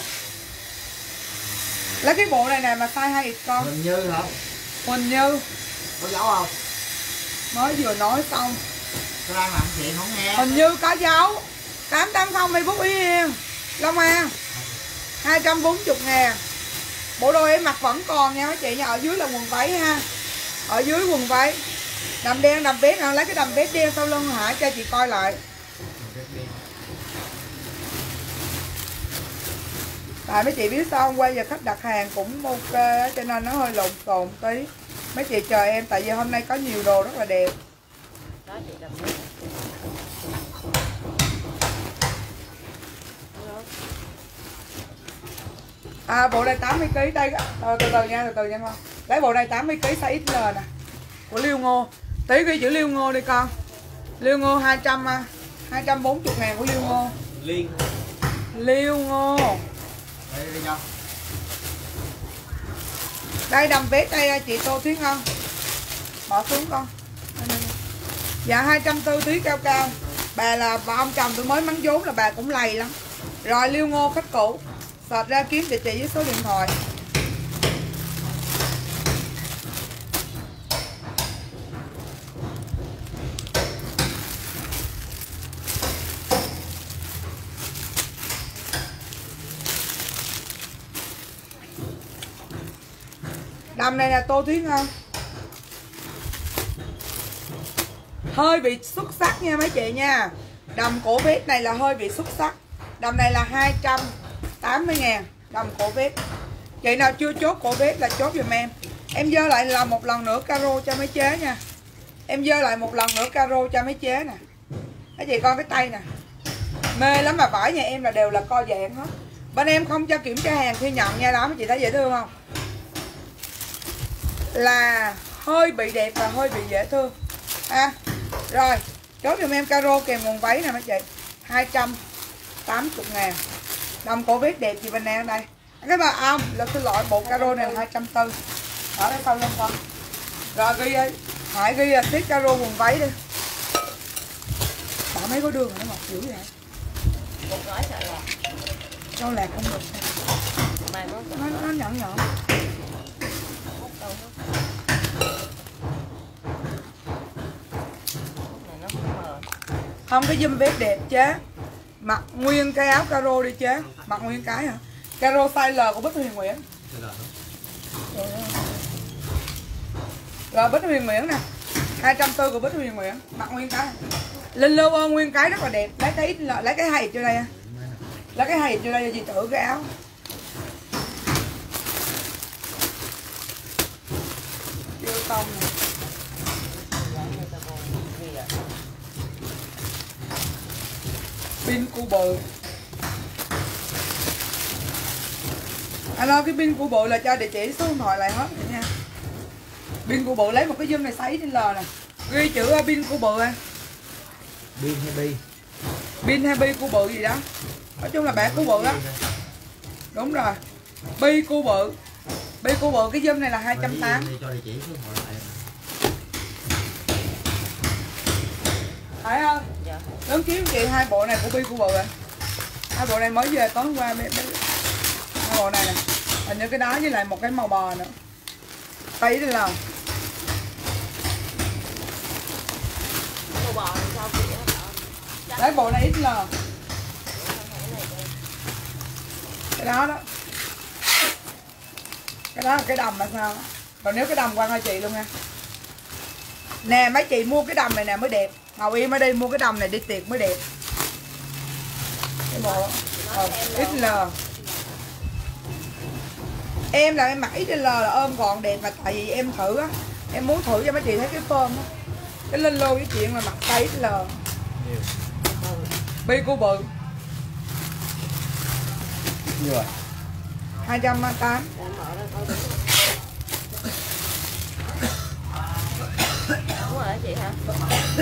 Lấy cái bộ này nè mà size hai x con. Huỳnh Như hả? Huỳnh Như. Có dấu không? Mới vừa nói xong. Tôi đang làm chuyện không nghe. Huỳnh Như có dấu. tám tám không Facebook Ý Yên Long An hai trăm bốn mươi ngàn. Bộ đồ em mặc vẫn còn nha mấy chị nha. Ở dưới là quần váy ha. Ở dưới quần váy. Đầm đen đầm vest nào lấy cái đầm vest đen sau lưng hả cho chị coi lại. Tại mấy chị biết sao hôm qua giờ khách đặt hàng cũng ok cho nên nó hơi lộn xộn tí. Mấy chị chờ em tại vì hôm nay có nhiều đồ rất là đẹp. Đó chị đầm À bộ này tám mươi ki lô gam đây từ từ, từ nha từ từ nha con. Lấy bộ này tám mươi ki lô gam size ích lờ nè. Của Liêu Ngô. Tí ghi chữ Liêu Ngô đi con. Liêu Ngô hai trăm hai trăm bốn mươi ngàn của Liêu Ngô. Liên. Liêu Ngô. Đây đi cho. Đây đầm vest đây chị Tô Thúy Ngân. Bỏ xuống con. Dạ hai trăm bốn mươi tí cao cao. Bà là bà ông chồng tôi mới mắng vốn là bà cũng lầy lắm. Rồi Liêu Ngô khách cũ. Search ra kiếm địa chỉ với số điện thoại. Đầm này là Tô Thúy Ngân. Hơi bị xuất sắc nha mấy chị nha. Đầm cổ vest này là hơi bị xuất sắc. Đầm này là hai trăm tám mươi ngàn. Đầm cổ vest. Chị nào chưa chốt cổ vest là chốt giùm em. Em dơ lại là một lần nữa caro cho mấy chế nha. Em dơ lại một lần nữa caro cho mấy chế nè. Mấy chị coi cái tay nè. Mê lắm mà vải nhà em là đều là co giãn hết. Bên em không cho kiểm tra hàng khi nhận nha đó. Mấy chị thấy dễ thương không? Là hơi bị đẹp và hơi bị dễ thương ha. Rồi chốt giùm em caro kèm quần váy nè mấy chị. Hai trăm tám mươi ngàn. Đầm cổ vest đẹp gì bên em đây. Cái bà ông là xin lỗi bộ caro này là hai trăm bốn mươi. Ở đây sau lưng con. Rồi ghi hãy ghi là tiếp caro quần váy đi. Bỏ mấy có đường nó ngọt dữ vậy. một gói sợ lạc. Cho lạc không được. Mai mốt Nó, nó nhỏ nhỏ. Không cái dùm vest đẹp chế. Mặc nguyên cái áo caro đi chế. Mặc nguyên cái hả? Caro size L của Bích Huyền Nguyễn. Rồi Bích Huyền Nguyễn nè. hai trăm bốn mươi của Bích Huyền Nguyễn. Mặc nguyên cái. Linh lưu ơn nguyên cái rất là đẹp. Lấy cái ít lấy cái hay cho đây. Lấy cái hay cho đây cho chị thử cái áo. Chưa xong nè. Pin cu bự. Alo cái pin cu bự là cho địa chỉ số điện thoại lại hết rồi nha. Pin cu bự lấy một cái zoom này sấy trên L nè. Ghi chữ pin cu bự à. Pin hay bi? Pin hay bi cu bự gì đó. Nói chung là bẻ cu bự á. Đúng rồi. Bi cu bự. Bi cu bự cái zoom này là hai trăm tám mươi. Cho địa chỉ số điện thoại lại. Phải không? Dạ. Lớn kiếm chị hai bộ này của bi cu bự à. Hai bộ này mới về tối hôm qua. Hai bộ này nè. Hình như cái đó với lại một cái màu bò nữa. Tay đi lòng. Cô bò thì sao chị á? Lấy bộ này ích lờ. Cái đó đó. Cái đó là cái đầm là sao đó. Còn nếu cái đầm qua hai chị luôn nha. Nè mấy chị mua cái đầm này nè mới đẹp. Ngồi im ở đây mua cái đầm này đi tiệc mới đẹp. Cái bộ ờ, ích lờ. Em là em mặc ích lờ là ôm gọn đẹp mà tại vì em thử á. Em muốn thử cho mấy chị thấy cái form á. Cái linh lô cái chuyện mà mặc tay ích lờ. Bi cô bự. Như vậy. hai trăm tám. Để mở ra coi đúng. Đúng rồi đó chị hả? Đúng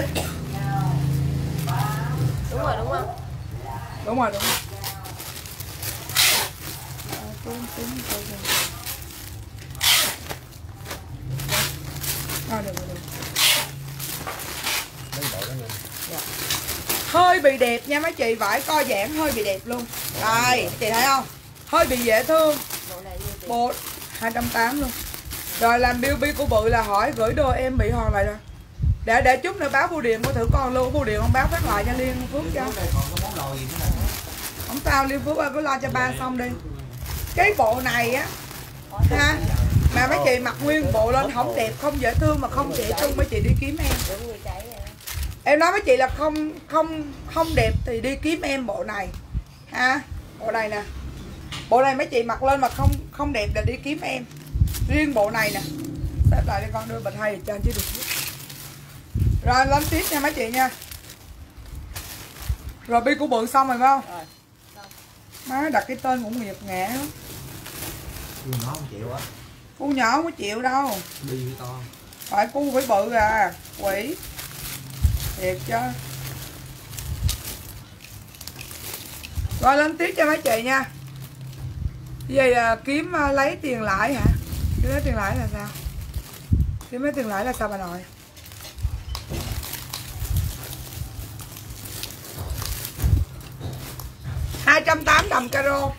rồi đúng không? Đúng rồi, đúng rồi. À, được rồi, được. Lấy bộ đó nha. Dạ. Hơi bị đẹp nha mấy chị, vải co giãn hơi bị đẹp luôn. Đây, chị thấy không? Hơi bị dễ thương. Bộ này như chị. Bộ hai trăm tám mươi luôn. Rồi làm bill bi của bự là hỏi gửi đồ em bị hoàn lại rồi. Để để chút nữa báo bưu điện có thử con luôn, bưu điện không báo phát lại cho Liên Phước cho. Đây còn có món đồ gì nữa nè. Không sao, Liên Phước ơi cứ lo cho ba xong đi. Cái bộ này á ha, mà mấy chị mặc nguyên bộ lên không đẹp, không dễ thương mà không dễ thương, mấy chị đi kiếm em. Đúng người cháy rồi. Em nói với chị là không không không đẹp thì đi kiếm em bộ này ha. Bộ này nè, bộ này mấy chị mặc lên mà không không đẹp là đi kiếm em. Riêng bộ này nè, xếp lại đi con, đưa bịch hay cho anh chứ được. Rồi lên tiếp nha mấy chị nha. Rồi bi của bự xong rồi phải không? Rồi. Xong. Má đặt cái tên cũng nghiệp ngã lắm. Cu nó không chịu á. Cu nhỏ không có chịu đâu. Bi với to. Phải cu phải bự à, quỷ. Thiệt chứ. Rồi lên tiếp cho mấy chị nha. Vậy à, kiếm à, lấy tiền lãi hả? Kiếm lấy tiền lãi là sao? Kiếm lấy tiền lãi là sao bà nội? hai trăm tám mươi đầm caro,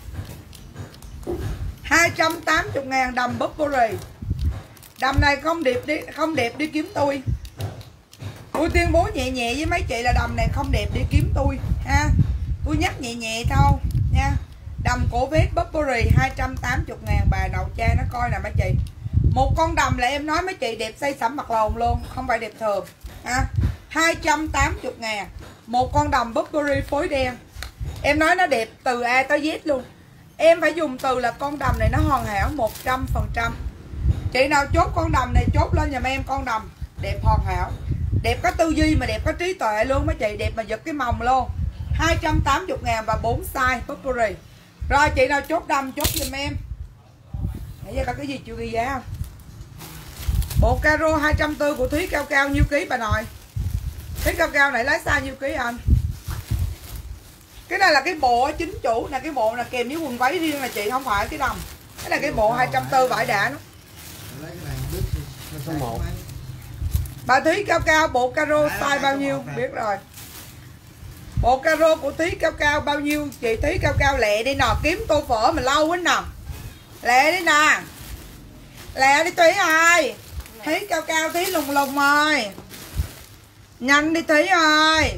hai trăm tám mươi ngàn đầm Burberry. Đầm này không đẹp đi, không đẹp đi kiếm tôi. Tôi tuyên bố nhẹ nhẹ với mấy chị là đầm này không đẹp đi kiếm tôi ha. Tôi nhắc nhẹ nhẹ thôi nha. Đầm cổ vết Burberry hai trăm tám mươi ngàn, bà đầu cha nó coi nè mấy chị. Một con đầm là em nói mấy chị đẹp say sẩm mặt lồn luôn, không phải đẹp thường ha. hai trăm tám mươi ngàn. Một con đầm Burberry phối đen. Em nói nó đẹp từ A tới Z luôn. Em phải dùng từ là con đầm này nó hoàn hảo một trăm phần trăm. Chị nào chốt con đầm này chốt lên giùm em con đầm đẹp hoàn hảo. Đẹp có tư duy mà đẹp có trí tuệ luôn mấy chị, đẹp mà giật cái mồng luôn. hai trăm tám mươi ngàn và bốn size Burberry. Rồi chị nào chốt đầm chốt giùm em. Nãy giờ có cái gì chưa ghi giá không? Bộ caro hai trăm bốn mươi của Thúy Cao Cao nhiêu ký bà nội? Thúy Cao Cao này lấy size nhiêu ký anh? Cái này là cái bộ chính chủ là cái bộ là kèm với quần váy riêng là chị, không phải cái đầm. Cái là cái bộ hai trăm bốn mươi vải đã nó. Lấy cái này không biết Số một. Bà Thúy Cao Cao bộ caro size bao nhiêu? Biết rồi. Bộ caro của Thúy Cao Cao bao nhiêu? Chị Thúy Cao Cao lẹ đi nè, kiếm tô phở mình lâu quá nè. Lẹ đi nè. Lẹ đi Thúy ơi. Thúy Cao Cao, Thúy lùng lùng ơi. Nhanh đi Thúy ơi.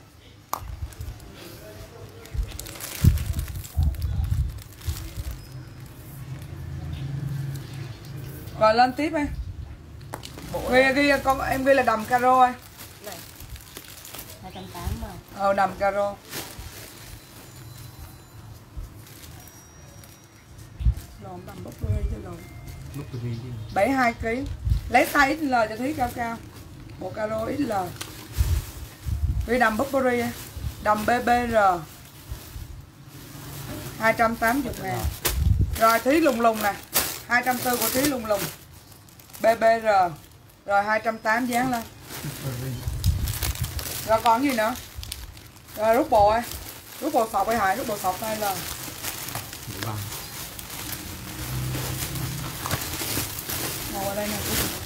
Rồi lên tiếp em. Ghi, ghi con em ghi là đầm caro ơi. Này. hai trăm tám mươi. Ờ đầm caro. Lộn đầm Burberry cho lộn. bảy mươi hai ký. Lấy size ích lờ cho Thúy Cao Cao. Bộ caro ích lờ. Ghi đầm Burberry. Đầm bê bê rờ. hai trăm tám mươi ngàn. Rồi Thúy lùng lùng nè. hai trăm bốn mươi của Thúy lùng lùng. bê bê rờ. Rồi hai trăm tám mươi dán lên. Rồi còn gì nữa? Rồi rút bộ ơi. Rút bộ sọc hay hại, rút bộ sọc hai lần. Ngồi ở đây nè.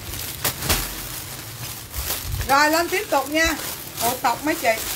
Rồi lên tiếp tục nha. Bộ sọc mấy chị. Cái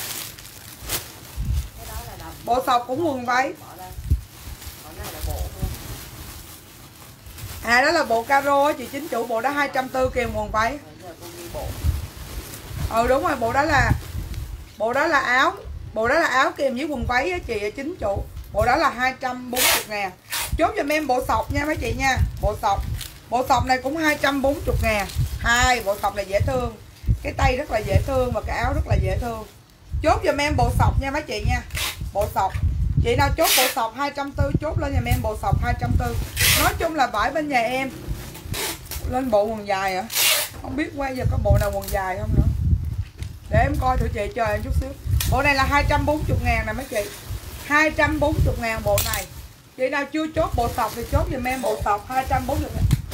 đó là đầm. Bộ sọc cũng quần váy. Bỏ đây. Còn này là bộ luôn. À đó là bộ caro á chị, chính chủ bộ đó hai trăm bốn mươi kèm quần váy. Rồi giờ cô ghi bộ. Ừ đúng rồi, bộ đó là bộ đó là áo, bộ đó là áo kèm với quần váy á chị, chính chủ. Bộ đó là hai trăm bốn mươi ngàn. Chốt cho em bộ sọc nha mấy chị nha. Bộ sọc. Bộ sọc này cũng hai trăm bốn mươi ngàn. Hai bộ sọc này dễ thương. Cái tay rất là dễ thương và cái áo rất là dễ thương. Chốt cho em bộ sọc nha mấy chị nha. Bộ sọc. Chị nào chốt bộ sọc hai trăm bốn mươi chốt lên giùm em bộ sọc hai trăm bốn mươi. Nói chung là vải bên nhà em. Lên bộ quần dài hả? Không biết qua giờ có bộ nào quần dài không nữa. Để em coi thử chị, chờ em chút xíu. Bộ này là hai trăm bốn mươi ngàn nè mấy chị. hai trăm bốn mươi ngàn bộ này. Chị nào chưa chốt bộ sọc thì chốt giùm em bộ sọc hai trăm bốn mươi.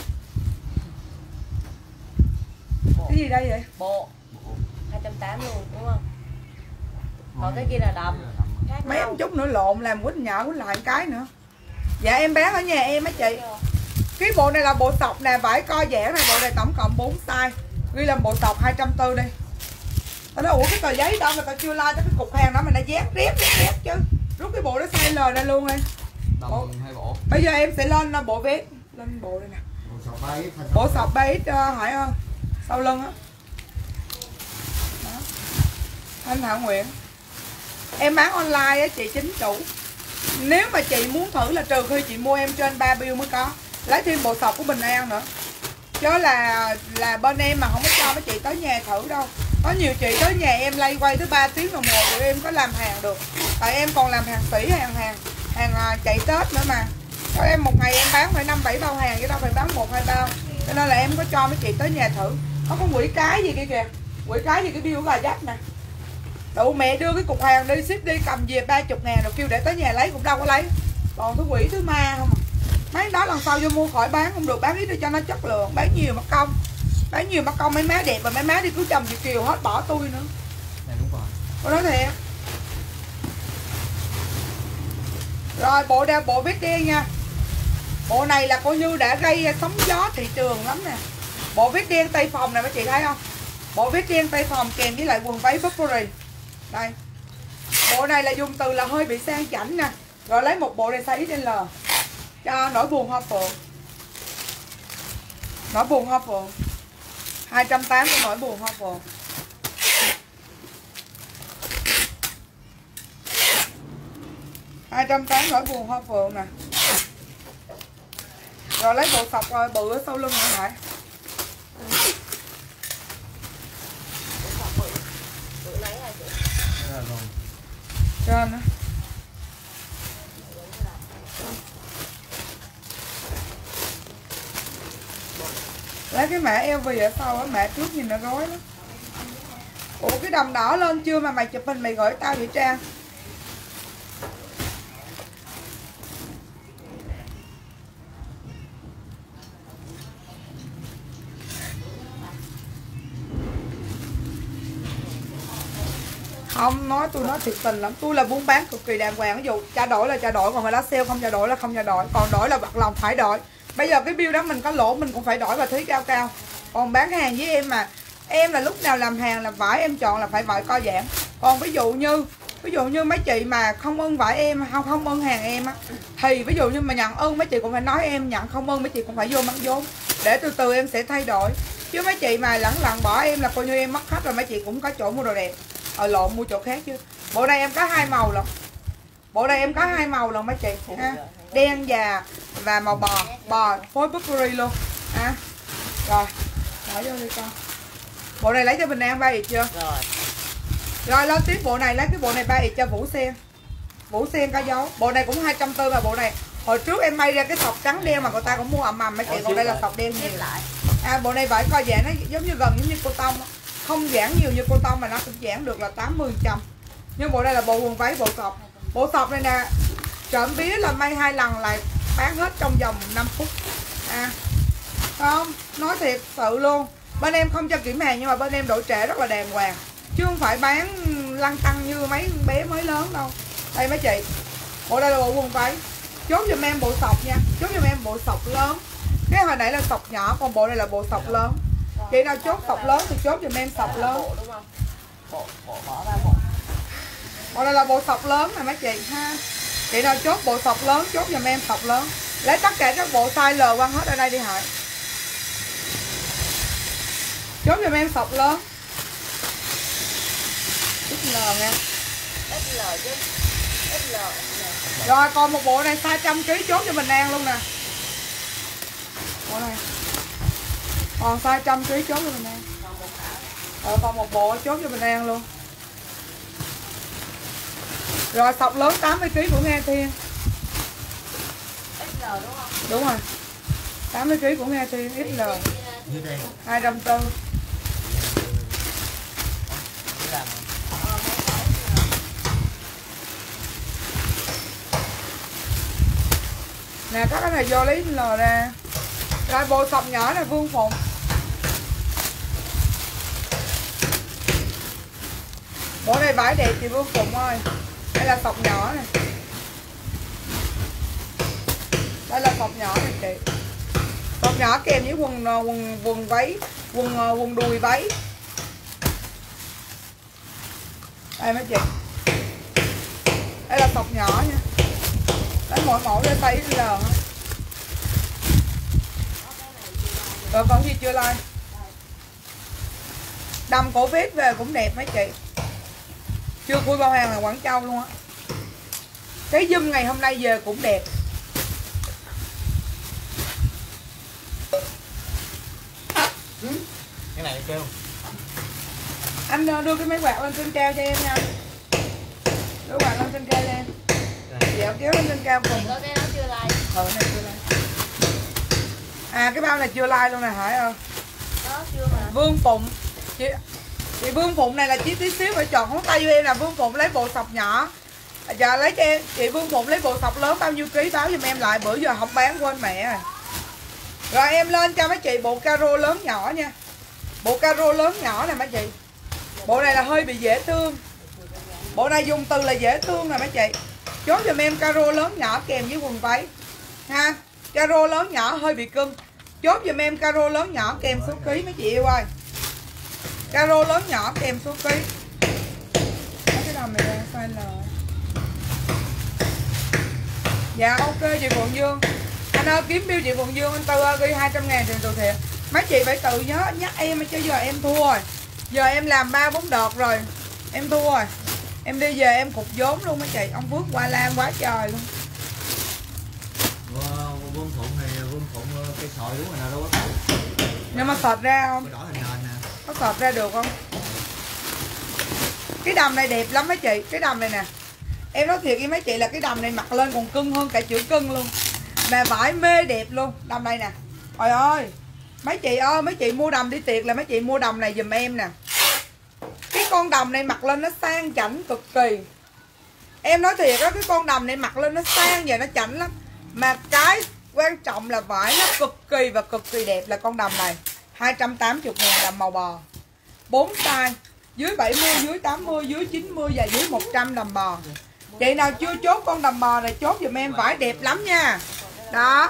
Cái gì đây vậy? Bộ hai trăm tám mươi luôn đúng không? Còn cái kia là đầm. Mấy em chút nữa lộn làm quýt nhỏ quýt lại cái nữa. Dạ em bán ở nhà em á chị. Cái bộ này là bộ sọc nè, vải co giãn này, bộ này tổng cộng bốn size. Ghi là bộ sọc hai trăm bốn mươi đi. Tao nói ủa cái tờ giấy đâu mà tao chưa like tới cái cục hàng đó mà nó dán rép rép rép chứ. Rút cái bộ đó size L ra luôn đi. Đồng hai bộ. Bây giờ em sẽ lên bộ vest, lên bộ đây nè. Bộ sọc ba x uh, Hải ơi. Sau lưng á. Anh Hạ Nguyễn. Em bán online á chị chính chủ. Nếu mà chị muốn thử là trừ khi chị mua em trên ba bill mới có. Lấy thêm bộ sọc của Bình An nữa. Chứ là là bên em mà không có cho mấy chị tới nhà thử đâu. Có nhiều chị tới nhà em lay quay tới ba tiếng đồng hồ tụi em có làm hàng được. Tại em còn làm hàng sỉ, hàng hàng hàng chạy Tết nữa mà. Cho em một ngày em bán phải năm bảy bao hàng chứ đâu phải bán một hai bao. Cho nên là em có cho mấy chị tới nhà thử. Nó có quỷ cái gì kia kìa. Quỷ cái gì cái bill của bà dắt nè. Đủ mẹ đưa cái cục hàng đi ship đi cầm về ba mươi ngàn rồi kêu để tới nhà lấy cũng đâu có lấy. Còn thứ quỷ thứ ma không à. Mấy đó lần sau vô mua khỏi bán không được, bán ít đi cho nó chất lượng, bán nhiều mất công. Bán nhiều mất công mấy má đẹp và mấy má đi cứu chồng Việt kiều hết bỏ tôi nữa. Này đúng rồi. Cô nói thiệt. Rồi bộ đeo bộ vest đen nha. Bộ này là coi như đã gây sóng gió thị trường lắm nè. Bộ vest đen Tây Phòng này mấy chị thấy không? Bộ vest đen Tây Phòng kèm với lại quần váy Burberry. Đây. Bộ này là dùng từ là hơi bị sang chảnh nè. Rồi lấy một bộ này size ích lờ cho nỗi buồn hoa phượng. Nỗi buồn hoa phượng hai trăm tám mươi của nỗi buồn hoa phượng. hai trăm tám mươi nỗi buồn hoa phượng nè. Rồi lấy bộ sọc rồi bự ở sau lưng nữa hả? Trên á. Lấy cái mã eo vê ở sau á, mã trước nhìn nó rối lắm. Ủa cái đầm đỏ lên chưa mà mày chụp hình mày gửi tao vậy Trang? Không, nói tôi nói thiệt tình lắm. Tôi là buôn bán cực kỳ đàng hoàng. Ví dụ trao đổi là trao đổi, còn người đó sale không trao đổi là không trao đổi. Còn đổi là bật lòng phải đổi. Bây giờ cái bill đó mình có lỗ mình cũng phải đổi và thí cao cao. Còn bán hàng với em mà em là lúc nào làm hàng làm vải em chọn là phải vải co giãn. Còn ví dụ như ví dụ như mấy chị mà không ưng vải em, không không ưng hàng em á, thì ví dụ như mà nhận ưng mấy chị cũng phải nói em, nhận không ưng mấy chị cũng phải vô mắng vốn để từ từ em sẽ thay đổi. Chứ mấy chị mà lẳng lặng bỏ em là coi như em mất khách rồi, mấy chị cũng có chỗ mua đồ đẹp. Ờ lộn mua chỗ khác chứ. Bộ này em có hai màu lận. Bộ này em có hai màu lận mấy chị ha. Đen và và màu bò, bò phối Burberry luôn. À. Rồi. Bỏ vô đi con. Bộ này lấy cho Bình An ba ít chưa? Rồi. Rồi lên tiếp bộ này, lấy cái bộ này ba ít cho Vũ Sen. Vũ Sen có dấu. Bộ này cũng hai trăm tư mươi mà bộ này. Hồi trước em may ra cái sọc trắng đen mà người ta cũng mua ầm ầm mấy chị, còn đây là sọc đen nhiều lại. À bộ này vải co giãn nó giống như gần giống như cô tông. Không giãn nhiều như cô tông mà nó cũng giãn được là tám mươi phần trăm. Nhưng bộ đây là bộ quần váy bộ sọc. Bộ sọc này nè, trộm vía là may hai lần lại bán hết trong vòng năm phút. À. Không, nói thiệt sự luôn. Bên em không cho kiểm hàng nhưng mà bên em đổi trễ rất là đàng hoàng. Chứ không phải bán lăn tăng như mấy bé mới lớn đâu. Đây mấy chị. Bộ đây là bộ quần váy. Chốt giùm em bộ sọc nha. Chốt giùm em bộ sọc lớn. Cái hồi nãy là sọc nhỏ, còn bộ này là bộ sọc lớn. Chị nào chốt sọc lớn thì chốt giùm em sọc lớn. Bộ đúng không? Bộ, bộ bỏ ra bộ. Bộ này là bộ sọc lớn nè mấy chị ha. Chị nào chốt bộ sọc lớn chốt giùm em sọc lớn. Lấy tất cả các bộ size L quăng hết ở đây đi Hải. Chốt giùm em sọc lớn. ích lờ nha. ích lờ chứ. ích lờ. Rồi còn một bộ này size trăm ký chốt cho Bình An luôn nè. Bộ này. Còn size trăm ký chốt cho Bình An. Rồi còn một bộ chốt cho Bình An luôn. Rồi sọc lớn tám mươi ký của Nghe Thiên. ích lờ đúng không? Đúng rồi. tám mươi ký của Nghe Thiên ích lờ. hai trăm tư mươi. Nè các cái này vô lấy lò ra. Rồi bộ sọc nhỏ này Vương Phụng. Bộ này vải đẹp chị Vương Phụng ơi. Đây là sọc nhỏ này. Đây là sọc nhỏ này chị. Sọc nhỏ kèm với quần quần quần váy, quần quần đùi váy. Đây mấy chị. Đây là sọc nhỏ nha. Đấy mỗi mẫu lên tay L hả? Rồi còn gì chưa like? Đầm cổ vết về cũng đẹp mấy chị. Chưa khui bao hàng là Quảng Châu luôn á. Cái zoom ngày hôm nay về cũng đẹp. Cái này kêu Anh đưa cái máy quạt lên trên cao cho em nha. Đưa quạt lên trên cao cho em. Dạo kéo lên trên cao cùng. Có cái đó chưa like. Ừ, này chưa like. À cái bao này chưa like luôn nè Hải ơi. Đó chưa mà. Vương Phụng. Chị Chị Vương Phụng này là chi tí xíu phải chọn ngón tay cho em là Vương Phụng lấy bộ sọc nhỏ. Giờ lấy cho em, chị Vương Phụng lấy bộ sọc lớn bao nhiêu ký báo giùm em lại, bữa giờ không bán quên mẹ rồi. Rồi em lên cho mấy chị bộ caro lớn nhỏ nha. Bộ caro lớn nhỏ nè mấy chị. Bộ này là hơi bị dễ thương. Bộ này dùng từ là dễ thương nè mấy chị. Chốt giùm em caro lớn nhỏ kèm với quần váy ha. Caro lớn nhỏ hơi bị cưng. Chốt giùm em caro lớn nhỏ kèm số ký mấy chị yêu ơi. Caro lớn nhỏ kèm số ký. Lấy cái đầm này ra size L. Dạ ok chị Phượng Dương. Anh ơi kiếm bill chị Phượng Dương, anh Tư ơi ghi hai trăm ngàn tiền từ thiện. Mấy chị phải tự nhớ nhắc em chứ giờ em thua rồi. Giờ em làm ba bốn đợt rồi. Em thua rồi. Em đi về em cục vốn luôn mấy chị. Ông Phước qua lan quá trời luôn. Wow, Vương Phụng này Vương Phụng cây sồi đúng rồi nào đâu có phụ. Nhưng mà sọt ra không? Đỏ hình nền nè. Có sọt ra được không? Cái đầm này đẹp lắm mấy chị. Cái đầm này nè. Em nói thiệt với mấy chị là cái đầm này mặc lên còn cưng hơn cả chữ cưng luôn. Mà vải mê đẹp luôn. Đầm này nè. Trời ơi. Mấy chị ơi, mấy chị mua đầm đi tiệc là mấy chị mua đầm này giùm em nè. Cái con đầm này mặc lên nó sang chảnh cực kỳ. Em nói thiệt á, cái con đầm này mặc lên nó sang và nó chảnh lắm. Mà cái quan trọng là vải nó cực kỳ và cực kỳ đẹp là con đầm này. Hai trăm tám mươi ngàn đầm màu bò. Bốn size. Dưới bảy mươi, dưới tám mươi, dưới chín mươi và dưới một trăm đầm bò. Chị nào chưa chốt con đầm bò này chốt giùm em, vải đẹp lắm nha. Đó.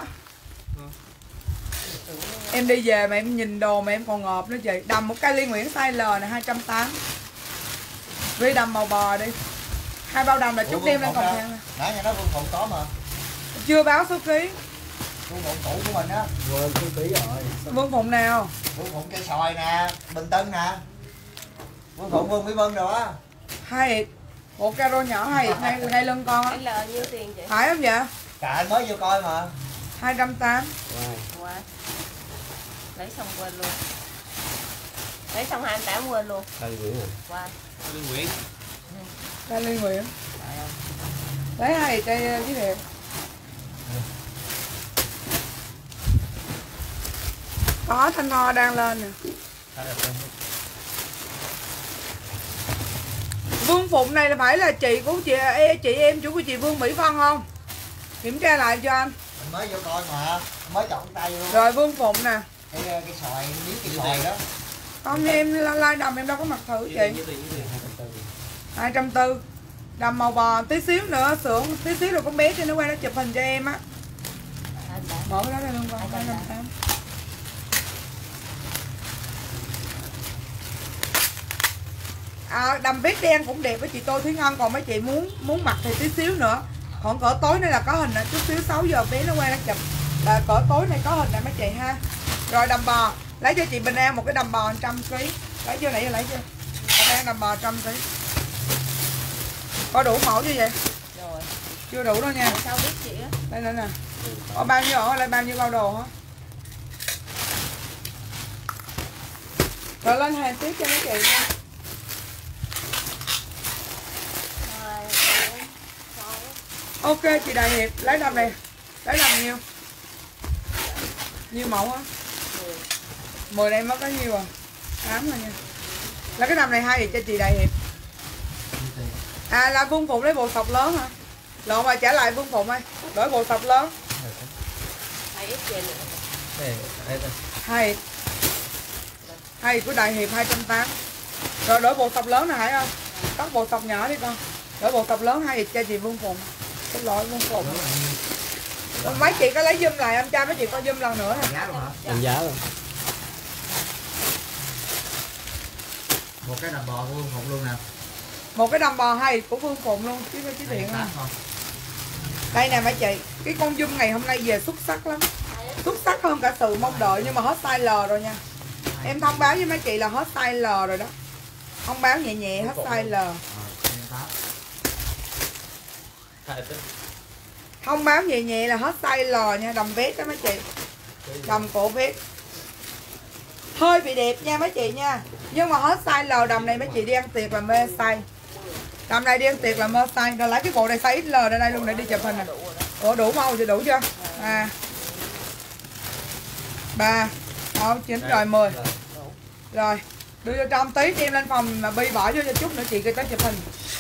Em đi về mà em nhìn đồ mà em còn ngợp nữa chị. Đầm một cây Liên Nguyễn size L này hai trăm tám mươi. Ghi đầm màu bò đi. Hai bao đầm là chút đêm lên còn hàng nè. Nãy nhà nó Vương Phụng có mà. Chưa báo số ký. Vương Phụng cũ của mình á. quên số ký rồi. Vương Phụng nào? Vương Phụng cây sồi nè, Bình Tân nè. Vương Phụng Vương Mỹ Vân rồi á. Hai hiệp. Bộ caro nhỏ hai hiệp ngay ngay lưng con á. Cái L nhiêu tiền chị? Phải không vậy? Cả anh mới vô coi mà. hai trăm tám mươi. Wow. Lấy xong quên luôn. Lấy xong hai trăm tám mươi quên luôn. Đây Nguyễn à. Wow. Liên Nguyễn. Đây Liên Nguyễn. Lấy hai hiệp đây với đẹp. Có thanh ho đang lên nè. Vương Phụng này là phải là chị của chị chị em chủ của chị Vương Mỹ Vân không? Kiểm tra lại cho anh. Anh mới vô coi mà, mới chọn tay luôn. Rồi Vương Phụng nè. Cái cái sồi, miếng cây sồi đó. Không em like đầm em đâu có mặc thử chị. hai trăm bốn mươi. Đầm màu bò tí xíu nữa sưởng tí xíu rồi con bé cho nó qua nó chụp hình cho em á. Mở cái đó ra luôn con. hai trăm tám mươi. À, đầm vest đen cũng đẹp với chị Tô Thúy Ngân. Còn mấy chị muốn muốn mặc thì tí xíu nữa. Còn cỡ tối nay là có hình nè. Chút xíu sáu giờ bé nó qua nó chụp. Là cỡ tối này có hình nè mấy chị ha. Rồi đầm bò. Lấy cho chị Bình An một cái đầm bò một trăm ký. Lấy chưa, nãy giờ lấy chưa? Bình An đầm bò một trăm ký. Có đủ mẫu chưa vậy? Rồi. Chưa đủ đâu nha. Sao biết chị á? Đây nữa nè. Có bao nhiêu ở đây, bao nhiêu bao đồ hả? Rồi lên hàng tiếp cho mấy chị nha. Ok chị Đại Hiệp, lấy đầm này. Lấy đầm nhiêu? Nhiêu mẫu á? mười đây mới có nhiêu à? tám rồi nha. Là cái đầm này hai thì cho chị Đại Hiệp. À là Vương Phụng lấy bộ sọc lớn hả? Lộn mà trả lại Vương Phụng ơi. Đổi bộ sọc lớn. hai x trên nữa. Đây, đây, đây. Hai hai của Đại Hiệp hai trăm tám mươi. Rồi đổi bộ tập lớn này Hải ơi. Cắt bộ tập nhỏ đi con. Đổi bộ tập lớn hai cho chị Vương Phụng. Cái loại Vương Phụng. Mấy chị có lấy zoom lại anh trai, mấy chị có zoom lần nữa nè. Giá luôn hả? Đánh giá luôn. Một cái đầm bò của Vương Phụng luôn nè. Một cái đầm bò hay của Vương Phụng luôn chứ chứ thiện à. Đây nè mấy chị, cái con zoom ngày hôm nay về xuất sắc lắm. Xuất sắc hơn cả sự mong đợi, nhưng mà hết size L rồi nha. Em thông báo với mấy chị là hết size L rồi đó. Thông báo nhẹ nhẹ hết size L. Thông báo nhẹ nhẹ là hết size L nha, đầm vest đó mấy chị. Đầm cổ vest. Hơi bị đẹp nha mấy chị nha. Nhưng mà hết size L, đầm này mấy chị đi ăn tiệc là mê size. Đầm này đi ăn tiệc là mê size. Rồi lấy cái bộ này size ích lờ ra đây luôn để đi chụp hình nè. Ủa đủ màu thì đủ chưa? À. ba, sáu, chín rồi mười. Rồi, đưa vô trong tí cho em lên phòng mà Bi bỏ vô cho chút nữa chị kêu tới chụp hình.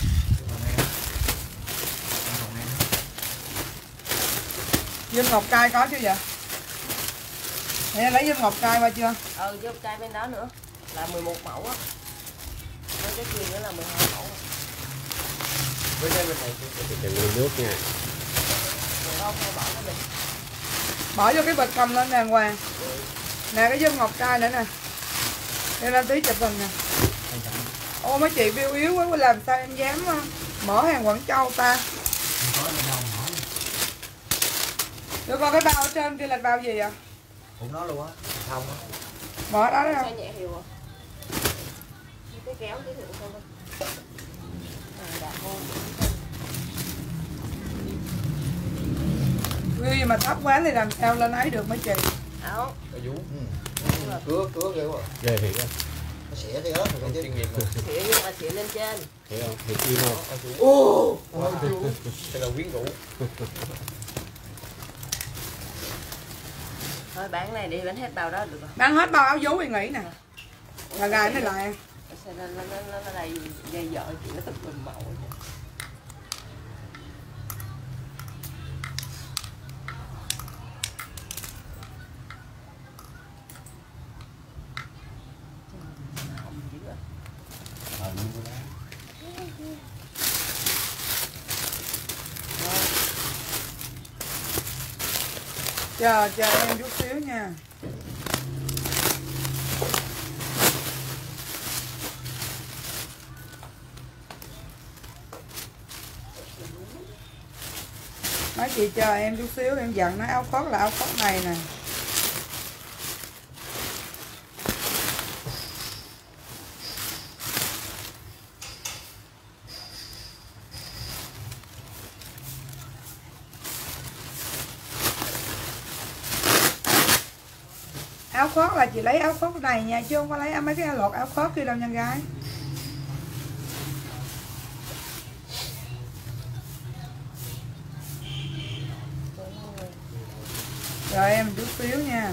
Dương ngọc trai có chưa vậy? Nè lấy dương ngọc trai qua chưa? Ừ, dương trai bên đó nữa là mười một mẫu á. Với cái kia nữa là mười hai mẫu. Với đây bên này chị đừng mua nước nha. Không, bỏ cái bịch. Bỏ vô cái bịch cầm lên đàng hoàng. Nè cái dương ngọc trai nữa nè. Em lên tí chụp hình nè. Ô mấy chị view yếu quá, làm sao em dám mở hàng Quảng Châu ta. Được con cái bao ở trên kia là bao gì vậy? Cũng nó luôn á, không á. Mở đó đó. Sao nhẹ hiệu à? Cái kéo cái hiệu không? Vì mà thấp quá thì làm sao lên ấy được mấy chị. Áo. Ở vú. Ừ. Cứa, cứa ghê quá. Ghê thiệt á. Nó xỉa thì ớt rồi chứ. Chuyên nghiệp mà. Xỉa nhưng mà xỉa lên trên. Hiểu không? Thiệt chim không? Ô. Cái là quyến rũ. Thôi bán này đi, bán hết bao đó được rồi. Bán hết bao áo vú thì nghỉ nè. Là gài này lại. Sao nó nó nó nó đây gây vợ chị nó tức bình mẫu. Chờ chờ em chút xíu nha. Mấy chị chờ em chút xíu, em dặn nó áo khoác là áo khoác này nè. Áo khoác là chị lấy áo khoác này nha, chứ không có lấy mấy cái lọt áo khoác kia đâu nha gái. Rồi em chút xíu nha.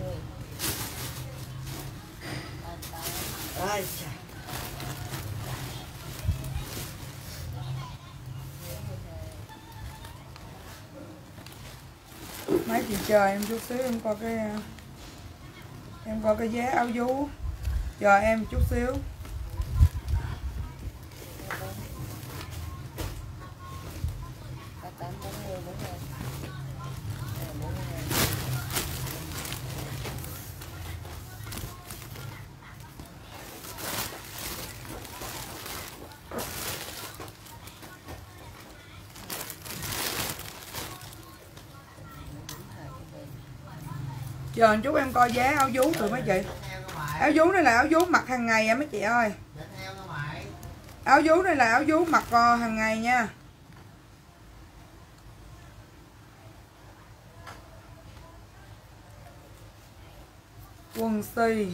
Ai chà. Mấy chị chờ em chút xíu, em coi cái em coi cái giá áo vú. Chờ em chút xíu. Chờ một chút em coi giá áo vú tụi mấy chị. Áo vú này là áo vú mặc hàng ngày á mấy chị ơi. Áo vú này là áo vú mặc hàng ngày nha. Quần xì.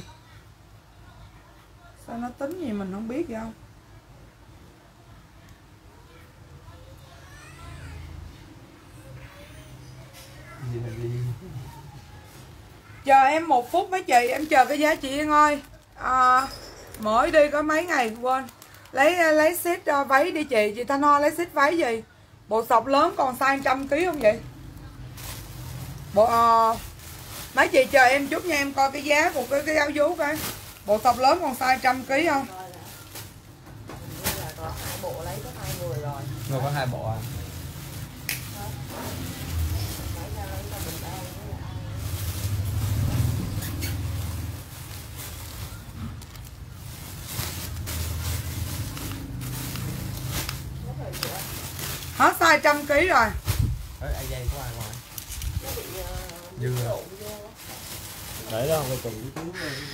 Sao nó tính gì mình không biết vậy không? Chờ em một phút mấy chị, em chờ cái giá chị Yên ơi. À, mới đi có mấy ngày quên. Lấy lấy set uh, váy đi chị, chị Thanh Hoa lấy set váy gì? Bộ sọc lớn còn size trăm ký không vậy? Bộ uh, Mấy chị chờ em chút nha, em coi cái giá của cái, cái áo vú coi. Bộ tập lớn còn size trăm ký không? Là có hai bộ lấy có hai người rồi. Người có hai bộ à? Hết size trăm ký rồi. Đấy, ai dây có ai ngoài? Nó bị uh, dư rồi. Để đó phải chừng chút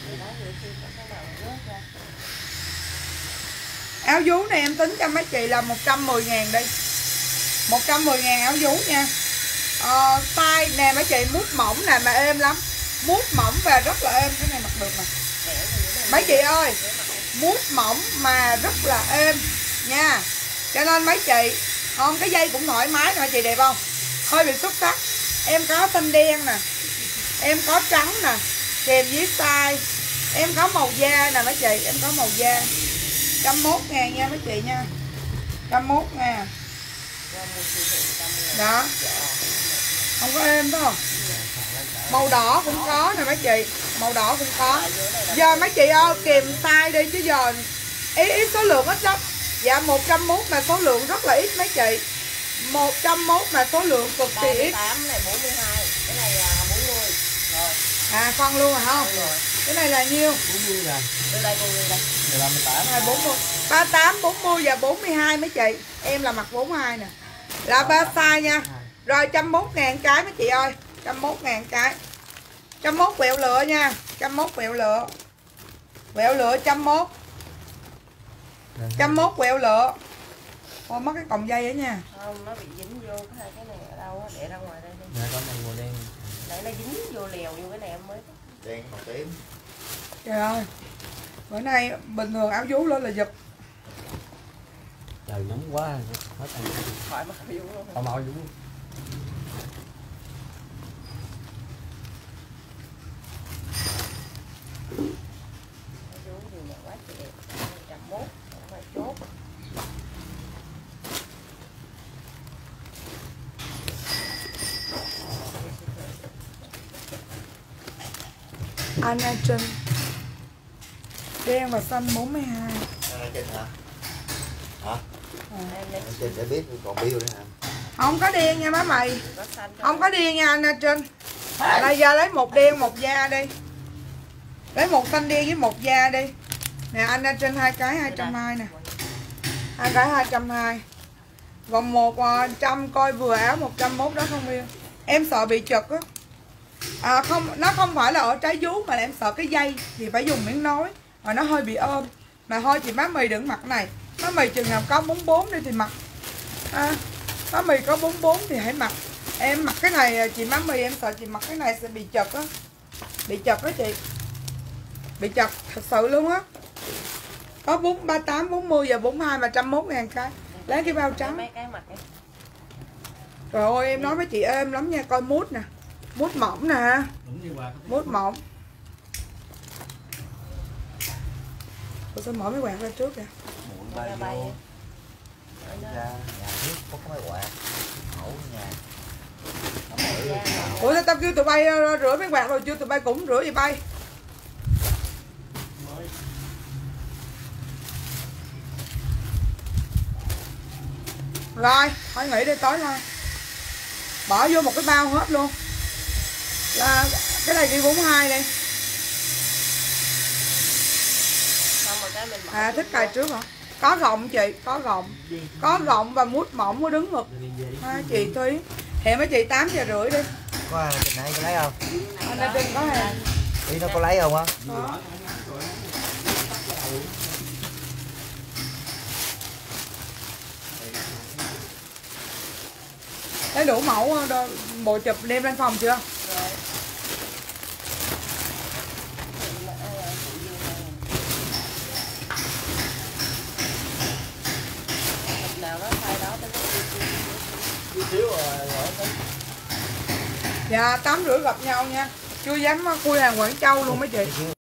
Áo vú này em tính cho mấy chị là một trăm mười ngàn đi. một trăm mười ngàn áo vú nha. Ờ, tay nè mấy chị, mút mỏng nè mà êm lắm. Mút mỏng và rất là êm. Cái này mặc được nè. Mấy chị ơi, mút mỏng mà rất là êm nha. Cho nên mấy chị, không cái dây cũng thoải mái nè mấy chị, đẹp không? Hơi bị xuất sắc. Em có xanh đen nè, em có trắng nè, kèm với size. Em có màu da nè mấy chị, em có màu da. một trăm mốt ngàn nha mấy chị nha. một trăm mốt ngàn. Đó. Không có êm phải không? Màu đỏ cũng có nè mấy chị. Màu đỏ cũng có. Giờ mấy chị ơi kèm size đi chứ giờ ít ít số lượng ít lắm. Dạ một trăm mốt mà số lượng rất là ít mấy chị. một trăm mốt mà số lượng cực kỳ ít. tám này bốn mươi hai, cái này là bốn mươi. Rồi. À phân luôn hả không? Rồi. Cái này là nhiêu? bốn mươi là Từ đây cô đi đây. ba mươi tám. Này bốn mươi. ba mươi tám, bốn mươi và bốn mươi hai mấy chị. Em là mặc bốn mươi hai nè. Là ba size nha. Rồi một trăm mốt ngàn cái mấy chị ơi. một trăm mốt ngàn cái. một trăm mốt quẹo lựa nha. một trăm mốt quẹo lựa. Quẹo lựa một trăm mốt. một trăm mốt quẹo lựa. Ôi mất cái cọng dây đó nha. Không, nó bị dính vô cái này, cái này ở đâu á, để ra ngoài đây đi. Dạ có này màu đen. Để nó dính vô lèo vô cái này em mới. Đen màu tím. Trời ơi. Bữa nay bình thường áo vú lên là giật. Trời nóng quá, hết ăn. Khỏi mà vô luôn. Tao mau vú. Vô thì là quá chị đẹp. một trăm mốt, không phải chốt. Anna Trinh. Đen và xanh bốn mươi hai. Anna Trinh hả? Hả? Em lấy Anna Trinh để biết còn bill nữa hả? Không có đen nha má mày. có xanh cho Không có đen nha Anna Trinh. Là giờ lấy một đen một da đi. Lấy một xanh đen với một da đi. Nè Anna Trinh hai cái hai trăm hai nè. Hai cái hai trăm hai. Còn một trăm coi vừa áo một trăm mốt đó không yêu. Em sợ bị chật á. À không, nó không phải là ở trái vú mà em sợ cái dây thì phải dùng miếng nối mà nó hơi bị ôm. Mà thôi chị má mì đừng mặc này. Má mì chừng nào có bốn mươi bốn đi thì mặc. À, má mì có bốn mươi bốn thì hãy mặc. Em mặc cái này chị má mì em sợ chị mặc cái này sẽ bị chật á. Bị chật đó chị. Bị chật thật sự luôn á. Có bốn ba tám, bốn mươi và bốn mươi hai mà một trăm mốt ngàn cái. Lấy cái bao trắng. mấy cái mặt ấy. Trời ơi em nói với chị êm lắm nha. Coi mút nè. Mút mỏng nè. Mút mỏng. Tôi sẽ mở mấy quạt ra trước kìa. Muộn bay vô. Ra nhà trước có mấy quạt. Mẫu nhà. Ủa sao tao kêu tụi bay rửa mấy quạt rồi chưa? Tụi bay cũng rửa gì bay. Rồi, thôi nghỉ đi tối thôi. Bỏ vô một cái bao hết luôn. Là cái này đi bốn mươi hai đi. À thích cài trước hả? Có gọng chị, có gọng. Có gọng và mút mỏng mới đứng ngực. Ha chị Thúy. Hẹn với chị tám giờ rưỡi đi. Có ai trên này có lấy không? Anh ở trên có hàng. Đi nó có lấy không á? Có. Lấy đủ mẫu đo, bộ chụp đem lên phòng chưa? Rồi. Nào nó sai đó tới Chút xíu rồi rồi tính. Dạ tám rưỡi gặp nhau nha. Chưa dám khui hàng Quảng Châu luôn mấy chị.